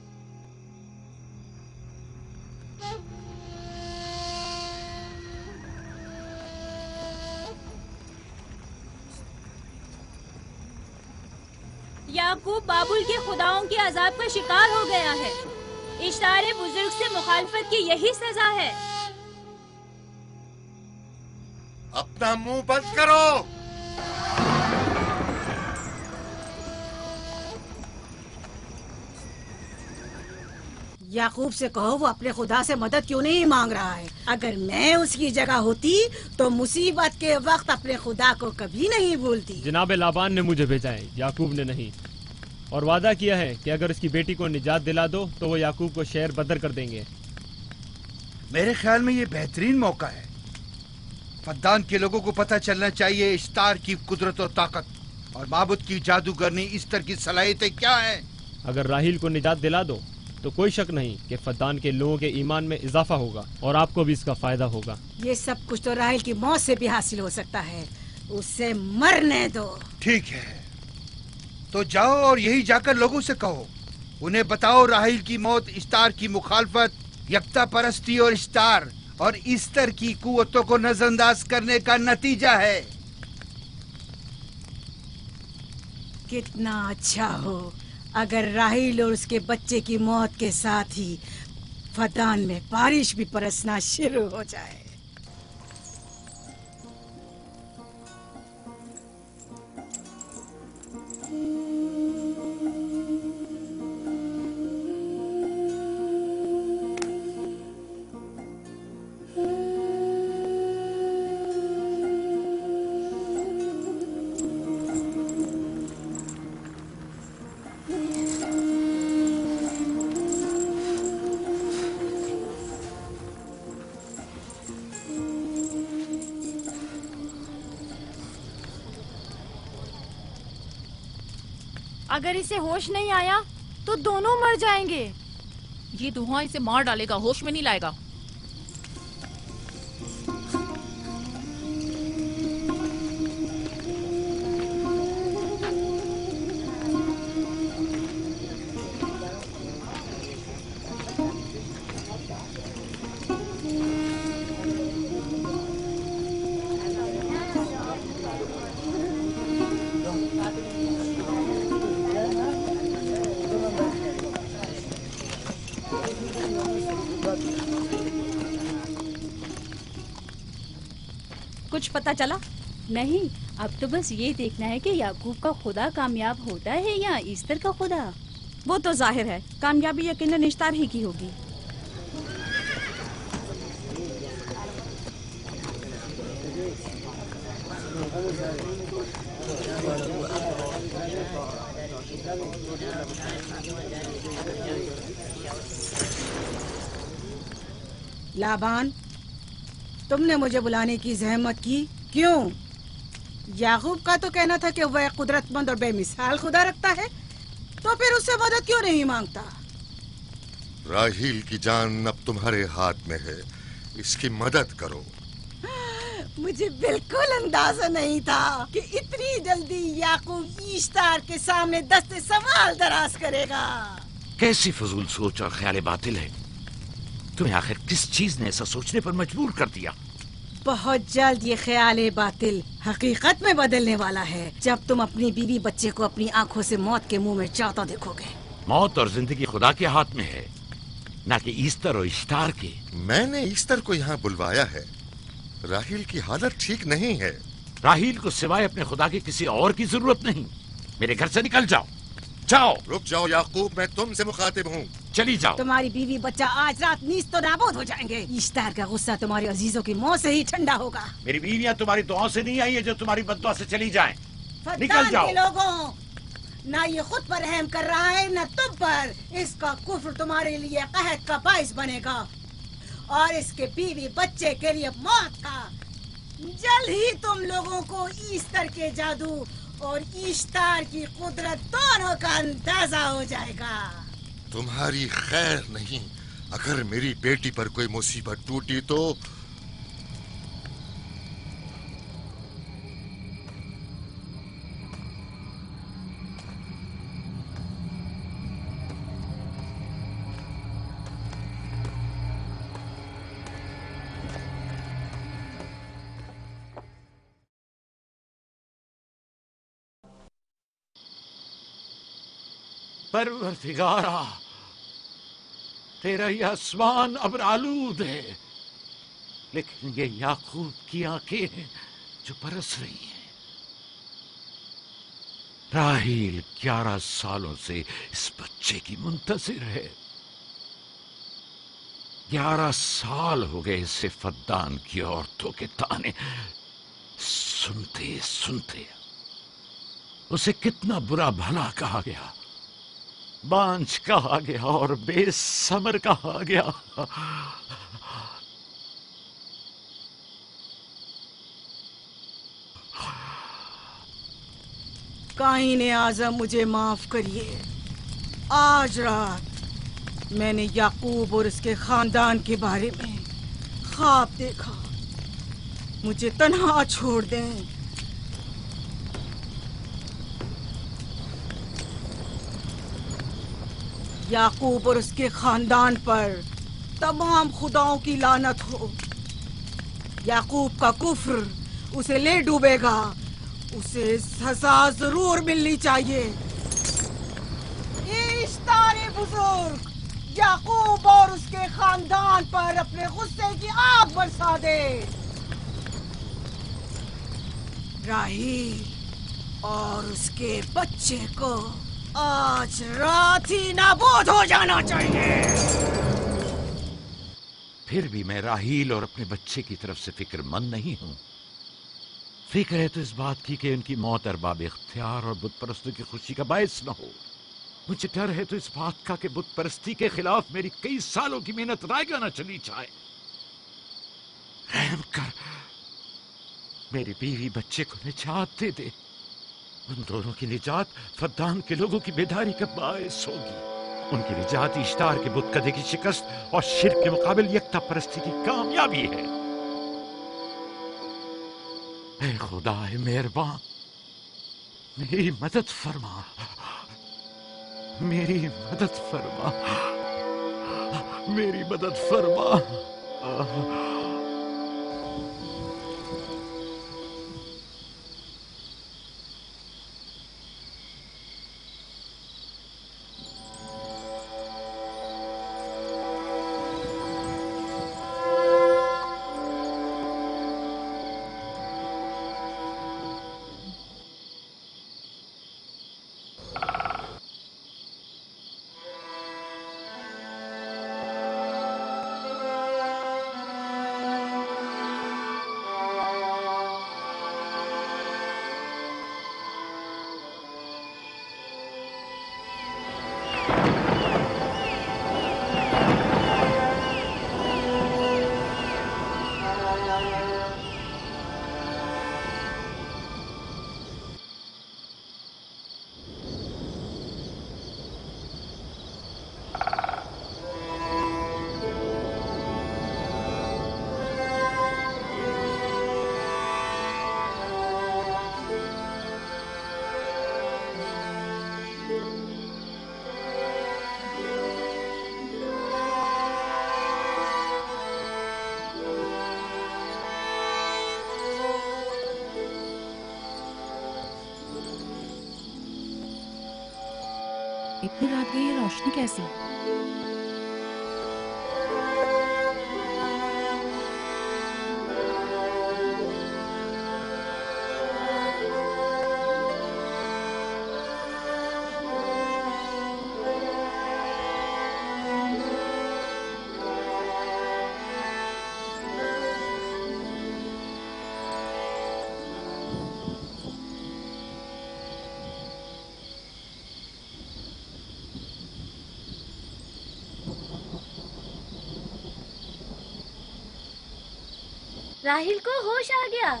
याकूब बाबुल के खुदाओं के अजाब का शिकार हो गया है। इश्तारे बुजुर्ग से मुखालफत की यही सजा है। अपना मुंह बंद करो। याकूब से कहो वो अपने खुदा से मदद क्यों नहीं मांग रहा है। अगर मैं उसकी जगह होती तो मुसीबत के वक्त अपने खुदा को कभी नहीं भूलती। जनाब लाबान ने मुझे भेजा है, याकूब ने नहीं, और वादा किया है कि अगर उसकी बेटी को निजात दिला दो तो वो याकूब को शहर बदर कर देंगे। मेरे ख्याल में ये बेहतरीन मौका है। फद्दान के लोगों को पता चलना चाहिए इश्तार की कुदरत और ताकत और माबुद की जादूगरनी ईस्टर की सलाहियतें क्या हैं। अगर राहील को निजात दिला दो तो कोई शक नहीं कि फद्दान के लोगों के ईमान में इजाफा होगा और आपको भी इसका फायदा होगा। ये सब कुछ तो राहील की मौत से भी हासिल हो सकता है। उसे मरने दो। ठीक है, तो जाओ और यही जाकर लोगों से कहो, उन्हें बताओ राहील की मौत इश्तार की मुखालफत, यकता परस्ती और इश्तार और ईस्टर की कुव्वतों को नजरअंदाज करने का नतीजा है। कितना अच्छा हो अगर राहील और उसके बच्चे की मौत के साथ ही फद्दान में बारिश भी बरसना शुरू हो जाए। अगर इसे होश नहीं आया तो दोनों मर जाएंगे। ये धुआं इसे मार डालेगा, होश में नहीं लाएगा। कुछ पता चला? नहीं, अब तो बस ये देखना है कि याकूब का खुदा कामयाब होता है या ईस्टर का खुदा। वो तो जाहिर है कामयाबी यकीनन इश्तार ही की होगी। लाबान, तुमने मुझे बुलाने की जहमत की क्यों? याकूब का तो कहना था कि वह कुदरतमंद और बेमिसाल खुदा रखता है, तो फिर उससे मदद क्यों नहीं मांगता? राहील की जान अब तुम्हारे हाथ में है, इसकी मदद करो। मुझे बिल्कुल अंदाजा नहीं था कि इतनी जल्दी याकूब ईश्तार के सामने दस्ते सवाल दराज करेगा। कैसी फजूल सोच और ख्याल बातिल है। तुम्हें आखिर किस चीज ने ऐसा सोचने पर मजबूर कर दिया? बहुत जल्द ये ख्याल बातिल हकीकत में बदलने वाला है, जब तुम अपनी बीवी बच्चे को अपनी आंखों से मौत के मुंह में जाता देखोगे। मौत और जिंदगी खुदा के हाथ में है, ना कि ईस्टर और इश्तार के। मैंने ईस्टर को यहाँ बुलवाया है। राहील की हालत ठीक नहीं है। राहील को सिवाय अपने खुदा के किसी और की जरूरत नहीं। मेरे घर से निकल जाओ। जाओ। रुक जाओ याकूब, मैं तुमसे मुखातिब हूँ। चली जाओ। तुम्हारी बीवी बच्चा आज रात नीस तो नाबूद हो जाएंगे। इश्तार का गुस्सा तुम्हारे अजीजों की मौत से ही ठंडा होगा। मेरी बीवियाँ तुम्हारी दुआओं से नहीं आई है जो तुम्हारी बद्दुआ से चली जाएं। निकल जाओ। लोगों, ना ये खुद पर रहम कर रहा है न तुम पर। इसका कुफ्र तुम्हारे लिए कहत का बाइस बनेगा और इसके बीवी बच्चे के लिए मौत का। जल्द ही तुम लोगों को ईस्टर के जादू और ईस्टर की कुदरत दोनों का अंदाजा हो जाएगा। तुम्हारी खैर नहीं, अगर मेरी बेटी पर कोई मुसीबत टूटी तो परवरदिगारा, तेरा ये आसमान अब आलूद है, लेकिन ये याकूब की आंखें हैं जो बरस रही हैं। राहील ग्यारह सालों से इस बच्चे की मुंतजिर है। ग्यारह साल हो गए इसे फद्दान की औरतों के ताने सुनते सुनते। उसे कितना बुरा भला कहा गया, बांझ कहा गया और बेसमर कहा गया। काईन आज़म, मुझे माफ करिए। आज रात मैंने याकूब और उसके खानदान के बारे में ख्वाब देखा। मुझे तन्हा छोड़ दें। याकूब और उसके खानदान पर तमाम खुदाओं की लानत हो। याकूब का कुफ्र उसे ले डूबेगा। उसे सजा जरूर मिलनी चाहिए। इश्तारे बुजुर्ग, याकूब और उसके खानदान पर अपने गुस्से की आग बरसा दे। राहील और उसके बच्चे को आज रात ही नाबूद हो जाना चाहिए। फिर भी मैं राहील और अपने बच्चे की तरफ से फिक्रमंद नहीं हूं। फिक्र है तो इस बात की कि उनकी मौत अरबाब इख्तियार और बुत परस्तों की खुशी का बायस न हो। मुझे डर है तो इस बात का कि बुत परस्ती के खिलाफ मेरी कई सालों की मेहनत रायगा न चली जाए। रहम कर, मेरी बीवी बच्चे को निजात दे दे। उन दोनों की निजात फद्दान के लोगों की बेदारी का बायस होगी। उनकी निजात इश्तार के बुत कदे की शिकस्त और शिर्क के मुकाबिल यकता परस्ती की कामयाबी है। ऐ खुदा है मेहरबान, मेरी मदद फरमा, मेरी मदद फरमा, मेरी मदद फरमा। इतनी रात गई है, रोशनी कैसी? राहिल को होश आ गया।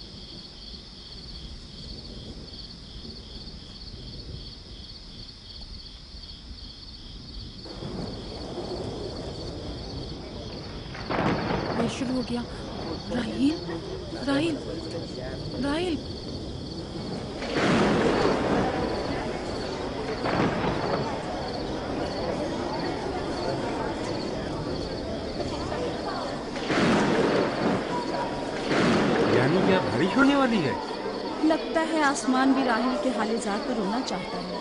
ये शुरू हो गया। राहिल, राहिल, राहिल। यानी क्या बारिश होने वाली है? लगता है आसमान भी राहिल के हाले ज़ात पर रोना चाहता है।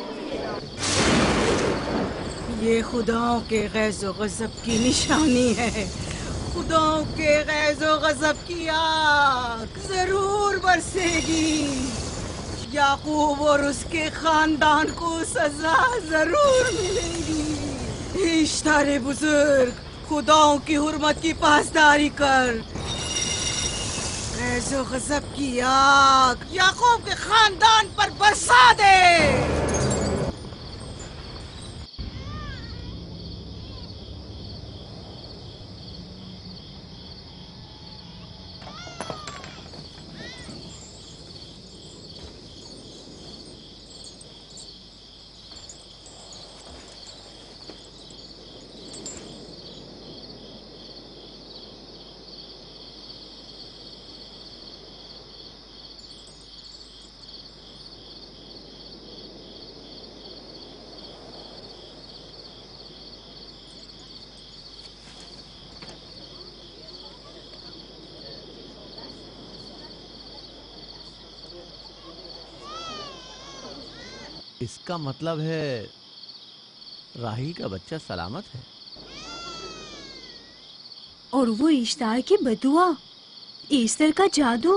ये खुदाओं के गैज़ो गज़ब की निशानी है। खुदाओं के गैज़ो गज़ब की आग जरूर बरसेगी। याकूब और उसके खानदान को सजा जरूर मिलेगी। इश्तारे बुजुर्ग, खुदाओं की हुर्मत की पासदारी कर। गैज़ो गज़ब की आग याकूब के खानदान पर बरसा दे। इसका मतलब है राहिल का बच्चा सलामत है। और वो इश्तार की बदुआ, ईस्टर का जादू।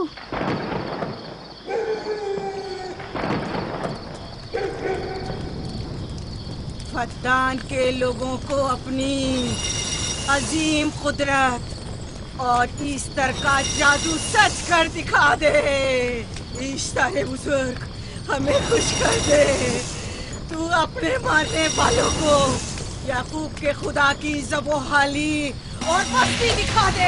फद्दान के लोगों को अपनी अजीम कुदरत और ईस्टर का जादू सच कर दिखा दे। ईस्टर बुजुर्ग, हमें खुश कर दे। तू अपने मारने वालों को याकूब के खुदा की ज़बोहाली और मस्ती दिखा दे।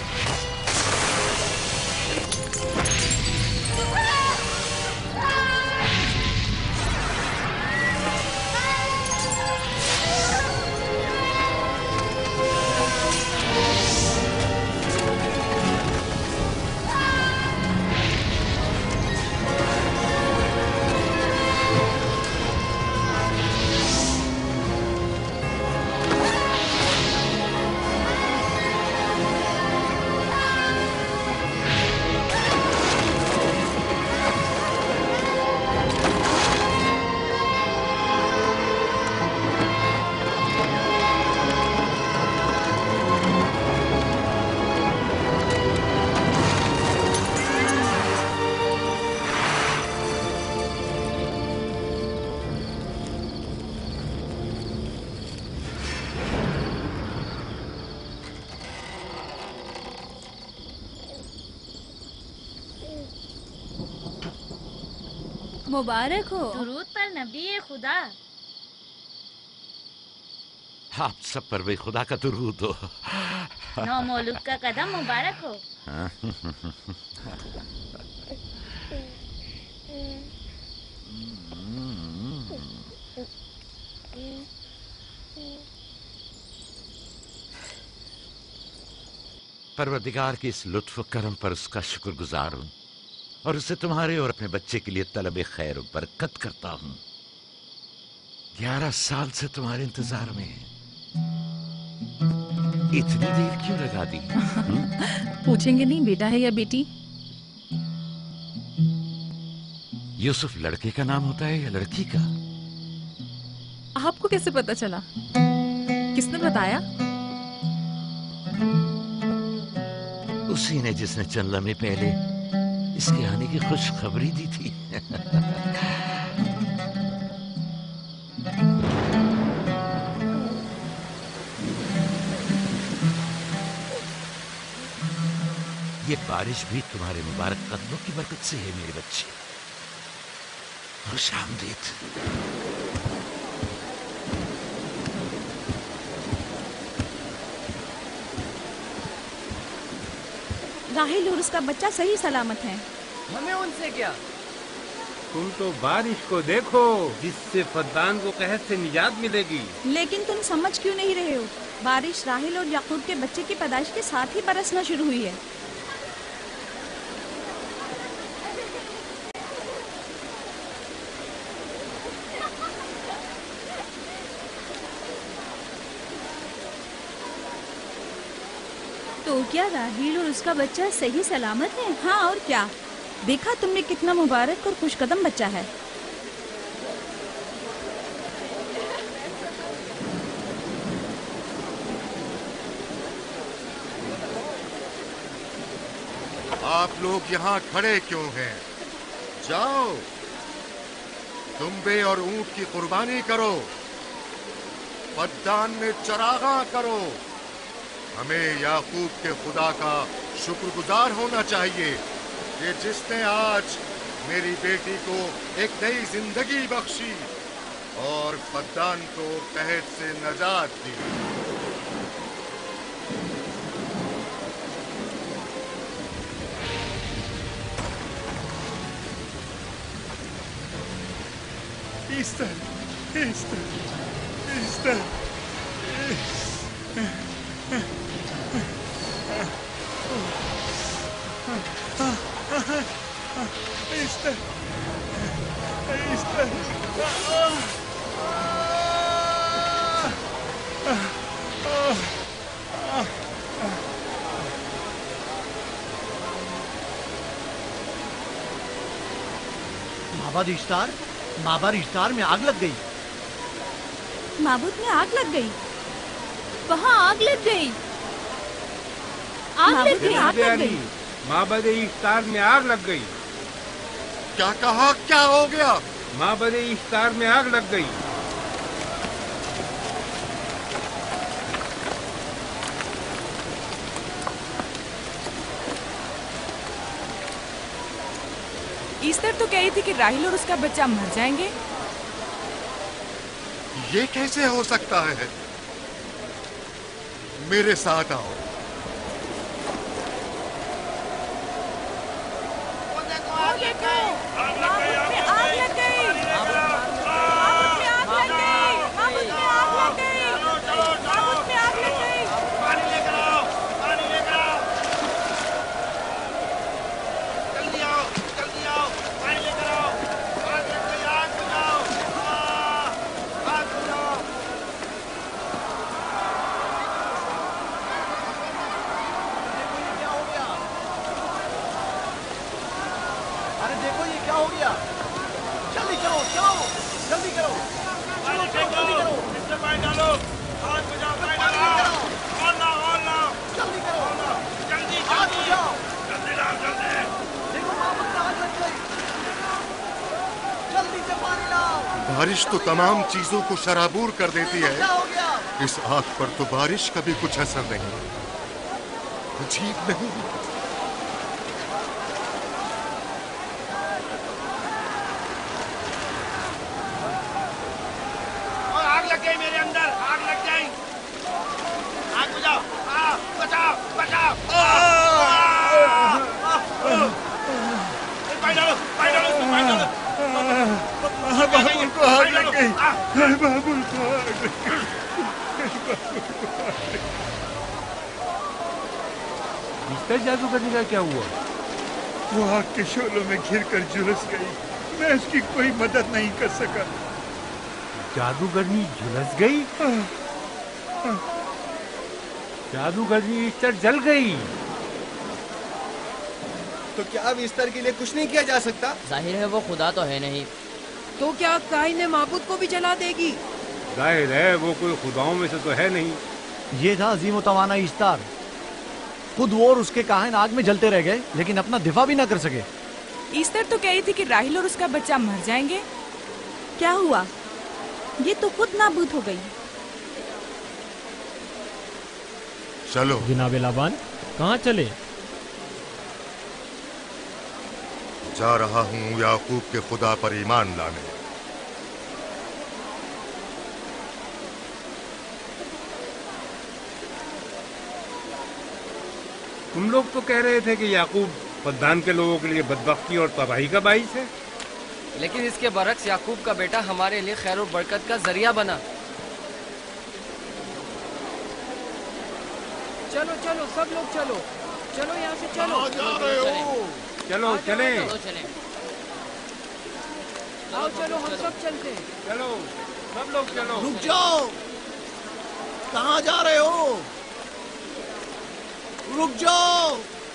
मुबारक हो। दुरूद पर नबी खुदा। आप सब पर भी खुदा का दुरूद हो। नौ मौलूद का कदम मुबारक हो। परवरदिगार की इस लुत्फ करम पर उसका शुक्रगुजार हूँ और उसे तुम्हारे और अपने बच्चे के लिए तलब खैर और बरकत करता हूँ। ग्यारह साल से तुम्हारे इंतजार में है। इतनी देर क्यों लगा दी? पूछेंगे नहीं बेटा है या बेटी? यूसुफ लड़के का नाम होता है या लड़की का? आपको कैसे पता चला? किसने बताया? उसी ने जिसने चंद लम्हे पहले इसके आने की खुशखबरी दी थी। ये बारिश भी तुम्हारे मुबारक कदमों की बरकत से है मेरे बच्चे। खुश आमदीद। राहिल और उसका बच्चा सही सलामत हैं। हमें उनसे क्या? तुम तो बारिश को देखो जिससे फद्दान को कहत से निजात मिलेगी। लेकिन तुम समझ क्यों नहीं रहे हो? बारिश राहिल और याकूब के बच्चे की पैदाइश के साथ ही बरसना शुरू हुई है। तो क्या राहिल और उसका बच्चा सही सलामत है? हाँ और क्या, देखा तुमने कितना मुबारक और खुशकदम बच्चा है। आप लोग यहाँ खड़े क्यों हैं? जाओ, दुम्बे और ऊंट की कुर्बानी करो, फद्दान में चरागा करो। हमें याकूब के खुदा का शुक्रगुजार होना चाहिए कि जिसने आज मेरी बेटी को एक नई जिंदगी बख्शी और फद्दान को कहत से नजात दी। Easter, Easter, Easter, Easter, Easter, माबाद इश्तार, माबाद इश्तार में आग लग गई। माबूद में आग लग गई। वहाँ आग लग गई। आग लग गई। आग लग गई। माबद इफ्तार में आग लग गई। क्या कहा? क्या हो गया? माबद इफ्तार में आग लग गई। ईस्टर तो कह रही थी कि राहिल और उसका बच्चा मर जाएंगे। ये कैसे हो सकता है? मेरे साथ आओ। बारिश तो तमाम चीजों को शराबूर कर देती है, इस आग पर तो बारिश का भी कुछ असर नहीं। अजीब नहीं? और आग लग गई मेरे अंदर, आग लग गई। आग बुझाओ, बचाओ, बचाओ। पानी डालो, पानी डालो, पानी डालो। बाबुल को आग लग गई। बाबुल को आग लग गई। मिस्टर जादूगरनी का क्या हुआ? वो आग के शोलों में घिरकर झुलस गई। मैं उसकी कोई मदद नहीं कर सका। जादूगरनी झुलस गई? जादूगरनी ईस्टर जल गई। तो क्या अब ईस्टर के लिए कुछ नहीं किया जा सकता? जाहिर है वो खुदा तो है नहीं। तो क्या काइन ने माबूद को भी जला देगी? जाहिर है वो कोई खुदाओं में से तो है नहीं। ये था अजीम तवाना इश्तार। खुद वो और उसके काहिन आग में जलते रह गए, लेकिन अपना दिफा भी ना कर सके। ईस्टर तो कह रही थी कि राहिल और उसका बच्चा मर जाएंगे। क्या हुआ? ये तो खुद नाबूद हो गई। चलो जनाब लाबान, कहाँ चले? जा रहा हूँ याकूब के खुदा पर ईमान लाने। तुम लोग तो कह रहे थे कि याकूब फद्दान के लोगों के लिए बदबख्ती और तबाही का बाइस है। लेकिन इसके बरक्स याकूब का बेटा हमारे लिए खैर और बरकत का जरिया बना। चलो चलो सब लोग चलो, चलो यहाँ से चलो। कहाँ जा रहे हो? चलो चले। आओ चलो हम सब चलते हैं। चलो सब लोग चलो। रुक जाओ, कहाँ जा रहे हो? रुक जाओ,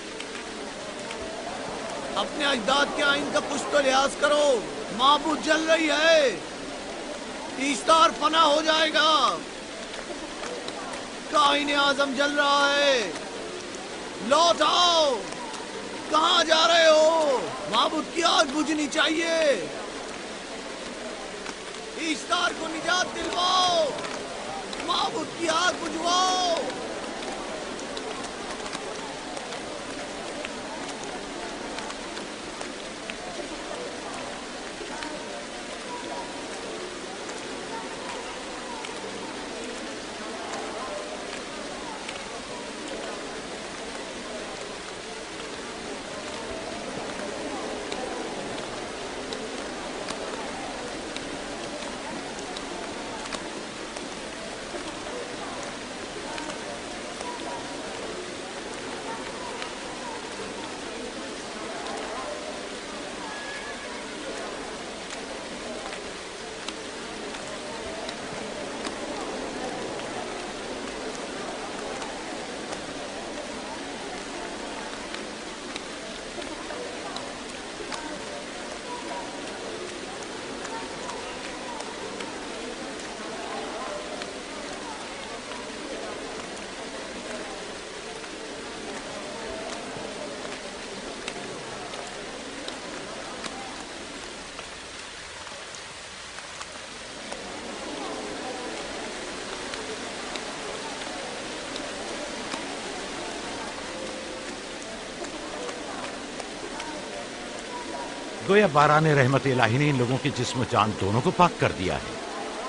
अपने अजदाद के आइन का कुछ तो लिहाज करो। माबूद जल रही है, ईस्तार फना हो जाएगा। काइन आजम जल रहा है, लौट आओ। कहाँ जा रहे हो? माबूद की आग बुझनी चाहिए। ईस्तार को निजात दिलवाओ, माबूद की आग बुझवाओ। गोया बाराने रहमत इलाही ने इन लोगों के जिस्म जान दोनों को पाक कर दिया है।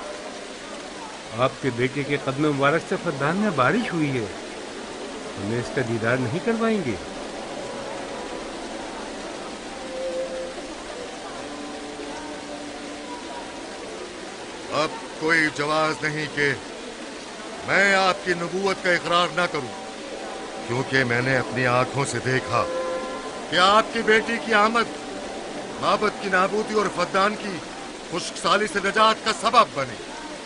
आपके बेटे के कदम मुबारक से फद्दान में बारिश हुई है, हमें इसका दीदार नहीं करवाएंगे? अब कोई जवाज नहीं कि मैं आपकी नबूवत का इकरार ना करूं, क्योंकि मैंने अपनी आंखों से देखा कि आपकी बेटी की आमद माबद की नाबूदी और फद्दान की खुश्कसाली से निजात का सबब बनी।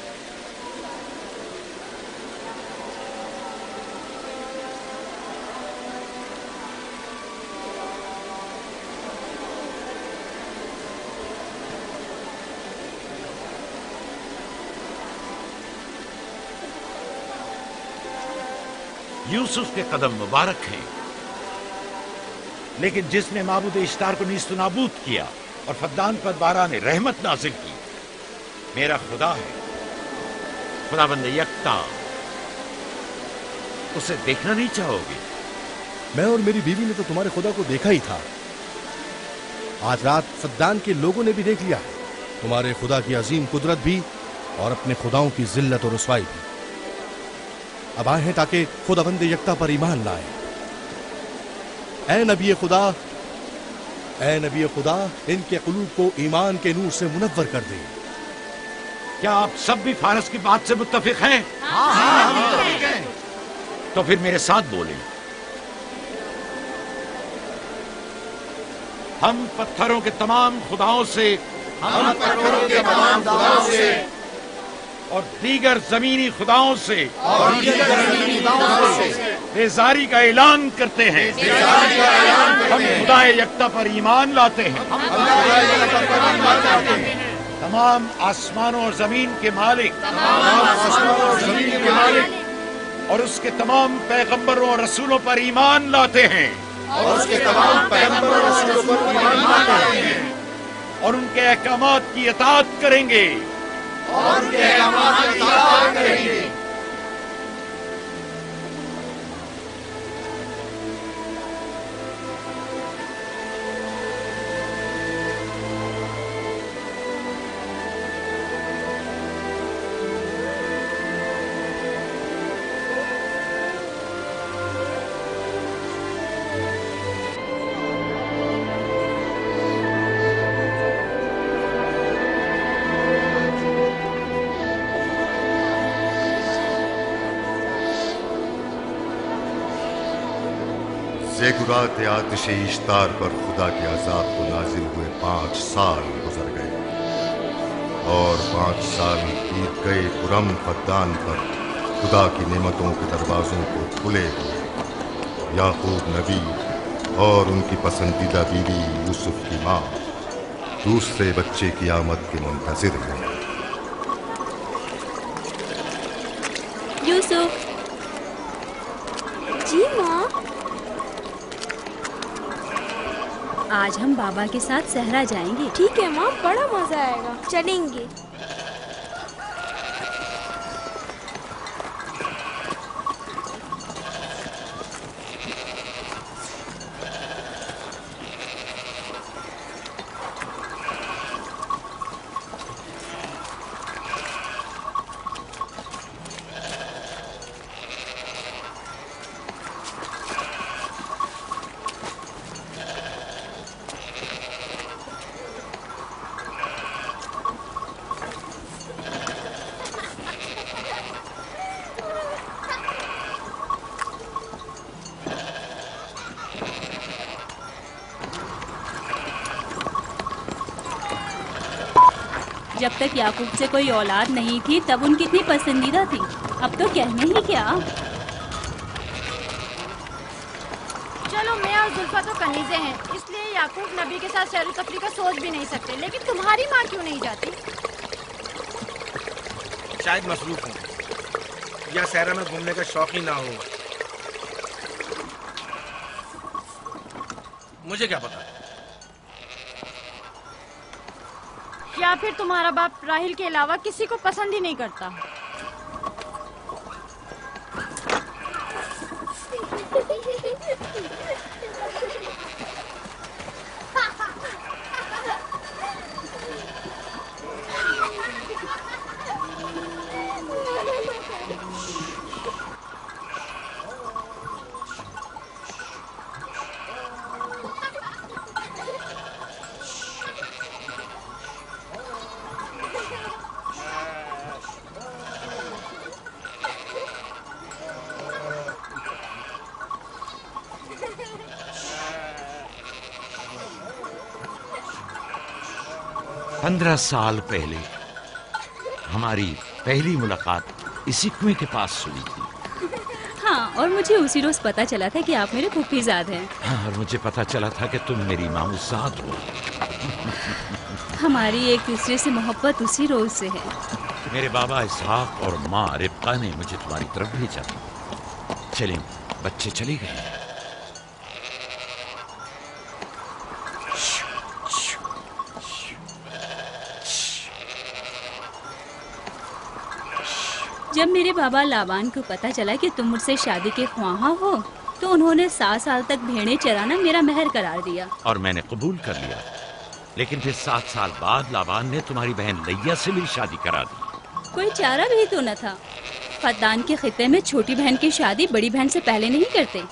यूसुफ के कदम मुबारक हैं, लेकिन जिसने माबूद इश्तार को नीस्त नाबूद किया और फद्दान पर बारा ने रहमत नाजिल की, मेरा खुदा है, खुदाबंद यकता। उसे देखना नहीं चाहोगे? मैं और मेरी बीवी ने तो तुम्हारे खुदा को देखा ही था। आज रात फद्दान के लोगों ने भी देख लिया है, तुम्हारे खुदा की अजीम कुदरत भी और अपने खुदाओं की जिल्लत और रुसवाई भी। अब आए हैं ताकि खुदाबंद यकता पर ईमान लाए। ऐ नबी खुदा, ऐ नबी खुदा, इनके कुलूब को ईमान के नूर से मुनव्वर कर दे। क्या आप सब भी फारस की बात से मुत्तफिक हैं? हाँ, हाँ, हम मुत्तफिक हैं। तो फिर मेरे साथ बोलें। हम पत्थरों के तमाम खुदाओं से हम पत्थरों के तमाम खुदाओं से और दीगर जमीनी खुदाओं से और दीगर जमीनी खुदाओं से बेजारी का ऐलान करते हैं। बेजारी का ऐलान करते हम हैं। खुदा यकता पर ईमान लाते हैं। हम खुदा यकता पर ईमान लाते हैं। तमाम आसमानों और जमीन के मालिक, तमाम आसमानों और जमीन के मालिक और उसके तमाम पैगंबरों और रसूलों पर ईमान लाते हैं। और उसके तमाम पैगंबरों और रसूलों पर ईमान लाते हैं। और उनके अहकामात की इताअत करेंगे। और उनके अहकामात की इताअत करेंगे। ज़ेगुरात आतिश इश्तार पर खुदा के अजाब को नाजिल हुए पांच साल गुजर गए और पांच साल बीत गए पुरम फद्दान पर खुदा की नेमतों के दरवाजों को खुले हुए। याकूब नबी और उनकी पसंदीदा बीवी यूसुफ की माँ दूसरे बच्चे की आमद के मुंतजिर हैं। यूसुफ। जी माँ। आज हम बाबा के साथ सहरा जाएंगे। ठीक है माँ, बड़ा मजा आएगा, चलेंगे। जब तक याकूब से कोई औलाद नहीं थी तब उनकी इतनी पसंदीदा थी, अब तो कहने ही क्या। चलो मैं और जुल्फा तो कनीजे हैं, इसलिए याकूब नबी के साथ सैर तफरी का सोच भी नहीं सकते, लेकिन तुम्हारी माँ क्यों नहीं जाती? शायद मसरूफ हूँ या सहरा में घूमने का शौक ही ना हो, मुझे क्या पता। या फिर तुम्हारा बाप राहिल के अलावा किसी को पसंद ही नहीं करता। पंद्रह साल पहले हमारी पहली मुलाकात इसी कुएं के पास हुई थी। हाँ, और मुझे उसी रोज पता चला था कि आप मेरे फूफीजाद हैं। हाँ, और मुझे पता चला था कि तुम मेरी मामूजाद हो। हमारी एक दूसरे से मोहब्बत उसी रोज से है। मेरे बाबा इसहाक और माँ रिब्का ने मुझे तुम्हारी तरफ भेजा। चलें, बच्चे चले गए। जब मेरे बाबा लाबान को पता चला कि तुम मुझसे शादी के ख्वाहा हो, तो उन्होंने सात साल तक भेड़ें चराना मेरा महर करार दिया। और मैंने कबूल कर लिया। लेकिन फिर सात साल बाद लाबान ने तुम्हारी बहन लैया से मेरी शादी करा दी। कोई चारा भी तो न था। फद्दान के खित्ते में छोटी बहन की शादी बड़ी बहन से पहले नहीं करते।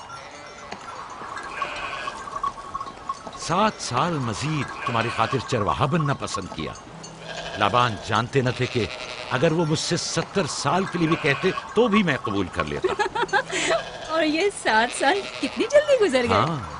सात साल मजीद तुम्हारी खातिर चरवाहा बनना पसंद किया। लाबान जानते न थे कि अगर वो मुझसे सत्तर साल के लिए भी कहते तो भी मैं कबूल कर लेता। और ये सात साल कितनी जल्दी गुजर गए। हाँ।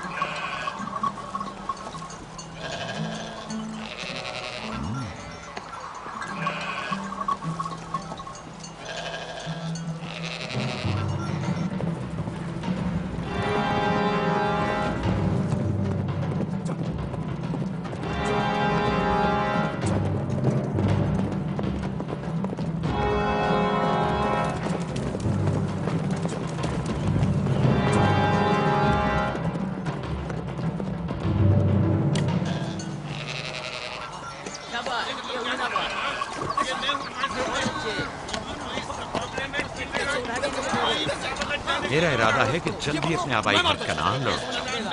मेरा इरादा है कि जल्दी अपने आबाई घर कनान लौट जाऊं।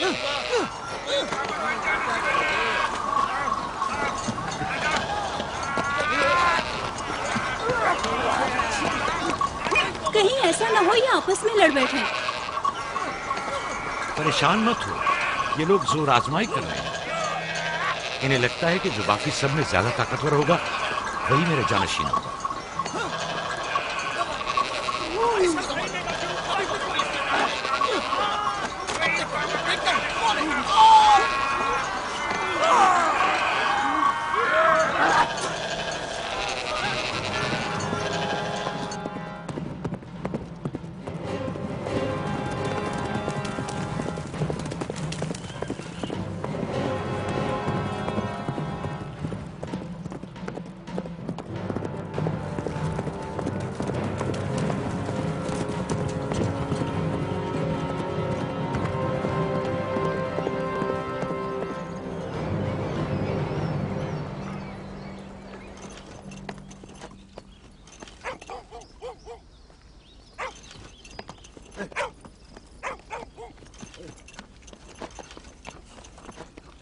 कहीं ऐसा ना हो ये आपस में लड़ बैठे। परेशान मत हो, ये लोग जोर आजमाई कर रहे हैं। इन्हें लगता है कि जो बाकी सब में ज्यादा ताकतवर होगा वही मेरे जानशीन होगा।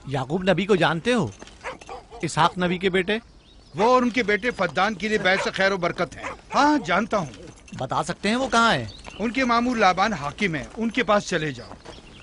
याकूब नबी को जानते हो? इसहाक नबी के बेटे? वो और उनके बेटे फद्दान के लिए बैस खैर व बरकत है। हाँ जानता हूँ। बता सकते हैं वो कहाँ है? उनके मामू लाबान हाकिम है, उनके पास चले जाओ।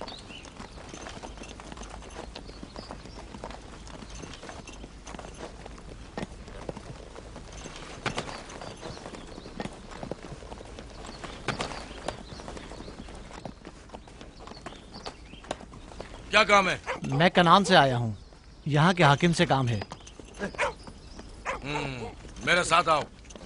क्या काम है? मैं कनान से आया हूँ, यहाँ के हाकिम से काम है। हम्म, मेरे साथ आओ।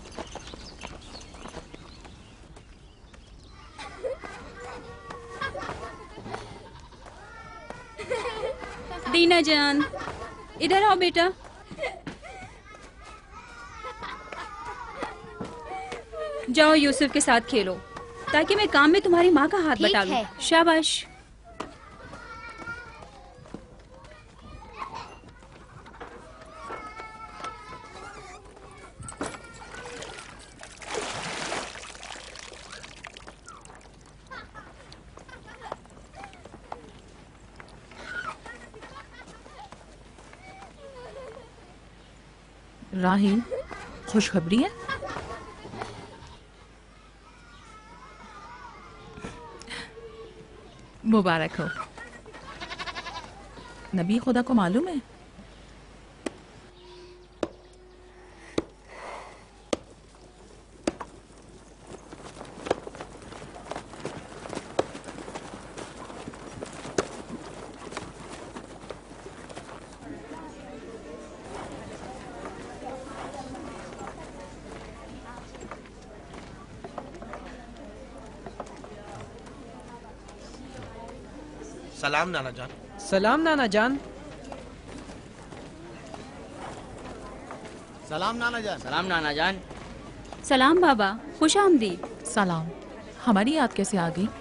दीना जान, इधर आओ बेटा। जाओ यूसुफ के साथ खेलो, ताकि मैं काम में तुम्हारी माँ का हाथ बटा लूं। शाबाश। राहील, खुशखबरी है? मुबारक हो। नबी खुदा को मालूम है? सलाम नाना जान। सलाम नाना जान। सलाम नाना जान। सलाम नाना जान। सलाम बाबा, खुश आमदीद। सलाम। हमारी याद कैसे आ गई?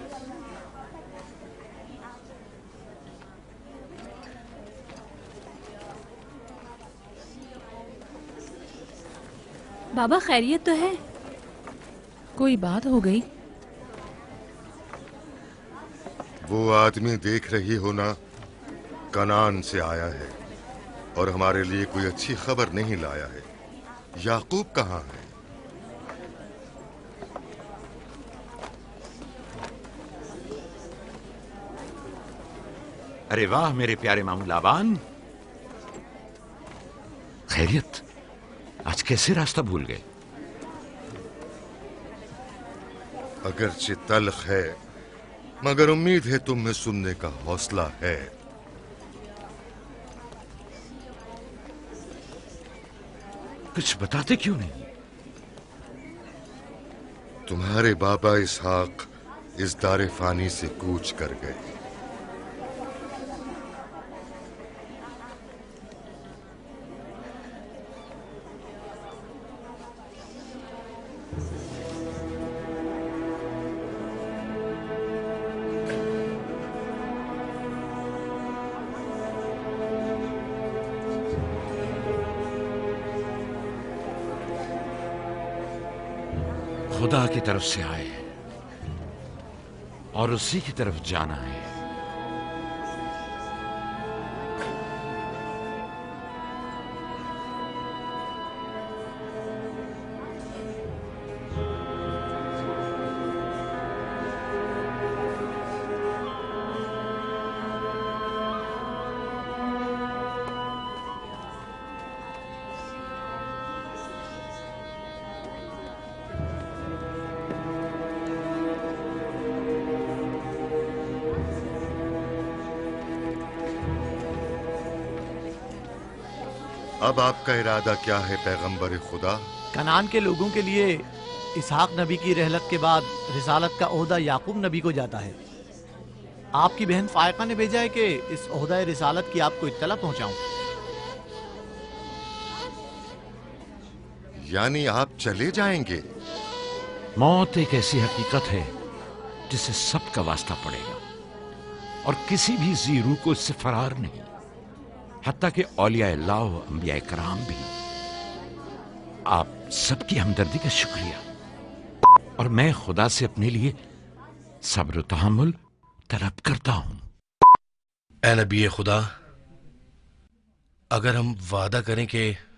बाबा खैरियत तो है? कोई बात हो गई? वो आदमी देख रही हो ना, कनान से आया है और हमारे लिए कोई अच्छी खबर नहीं लाया है। याकूब कहाँ है? अरे वाह मेरे प्यारे मामू लाबान, खैरियत? आज कैसे रास्ता भूल गए? अगरचे तल्ख है, मगर उम्मीद है तुम में सुनने का हौसला है। कुछ बताते क्यों नहीं? तुम्हारे बाबा इसहाक इस दारे फानी से कूच कर गए। खुदा की तरफ से आए और उसी की तरफ जाना है। अब आपका इरादा क्या है पैगंबर खुदा? कनान के लोगों के लिए इसहाक नबी की रहलत के बाद रिसालत का ओहदा याकूब नबी को जाता है। आपकी बहन फायका ने भेजा है कि इस ओहदा रिसालत की आपको इत्तला पहुंचाऊं। यानी आप चले जाएंगे? मौत एक ऐसी हकीकत है जिससे सबका वास्ता पड़ेगा और किसी भी जी रूह को इससे फरार नहीं, हत्ता कि औलिया अल्लाह व अंबिया कराम भी। आप सबकी हमदर्दी का शुक्रिया और मैं खुदा से अपने लिए सब्र तहम्मुल तलब करता हूं। ए नबी खुदा, अगर हम वादा करें कि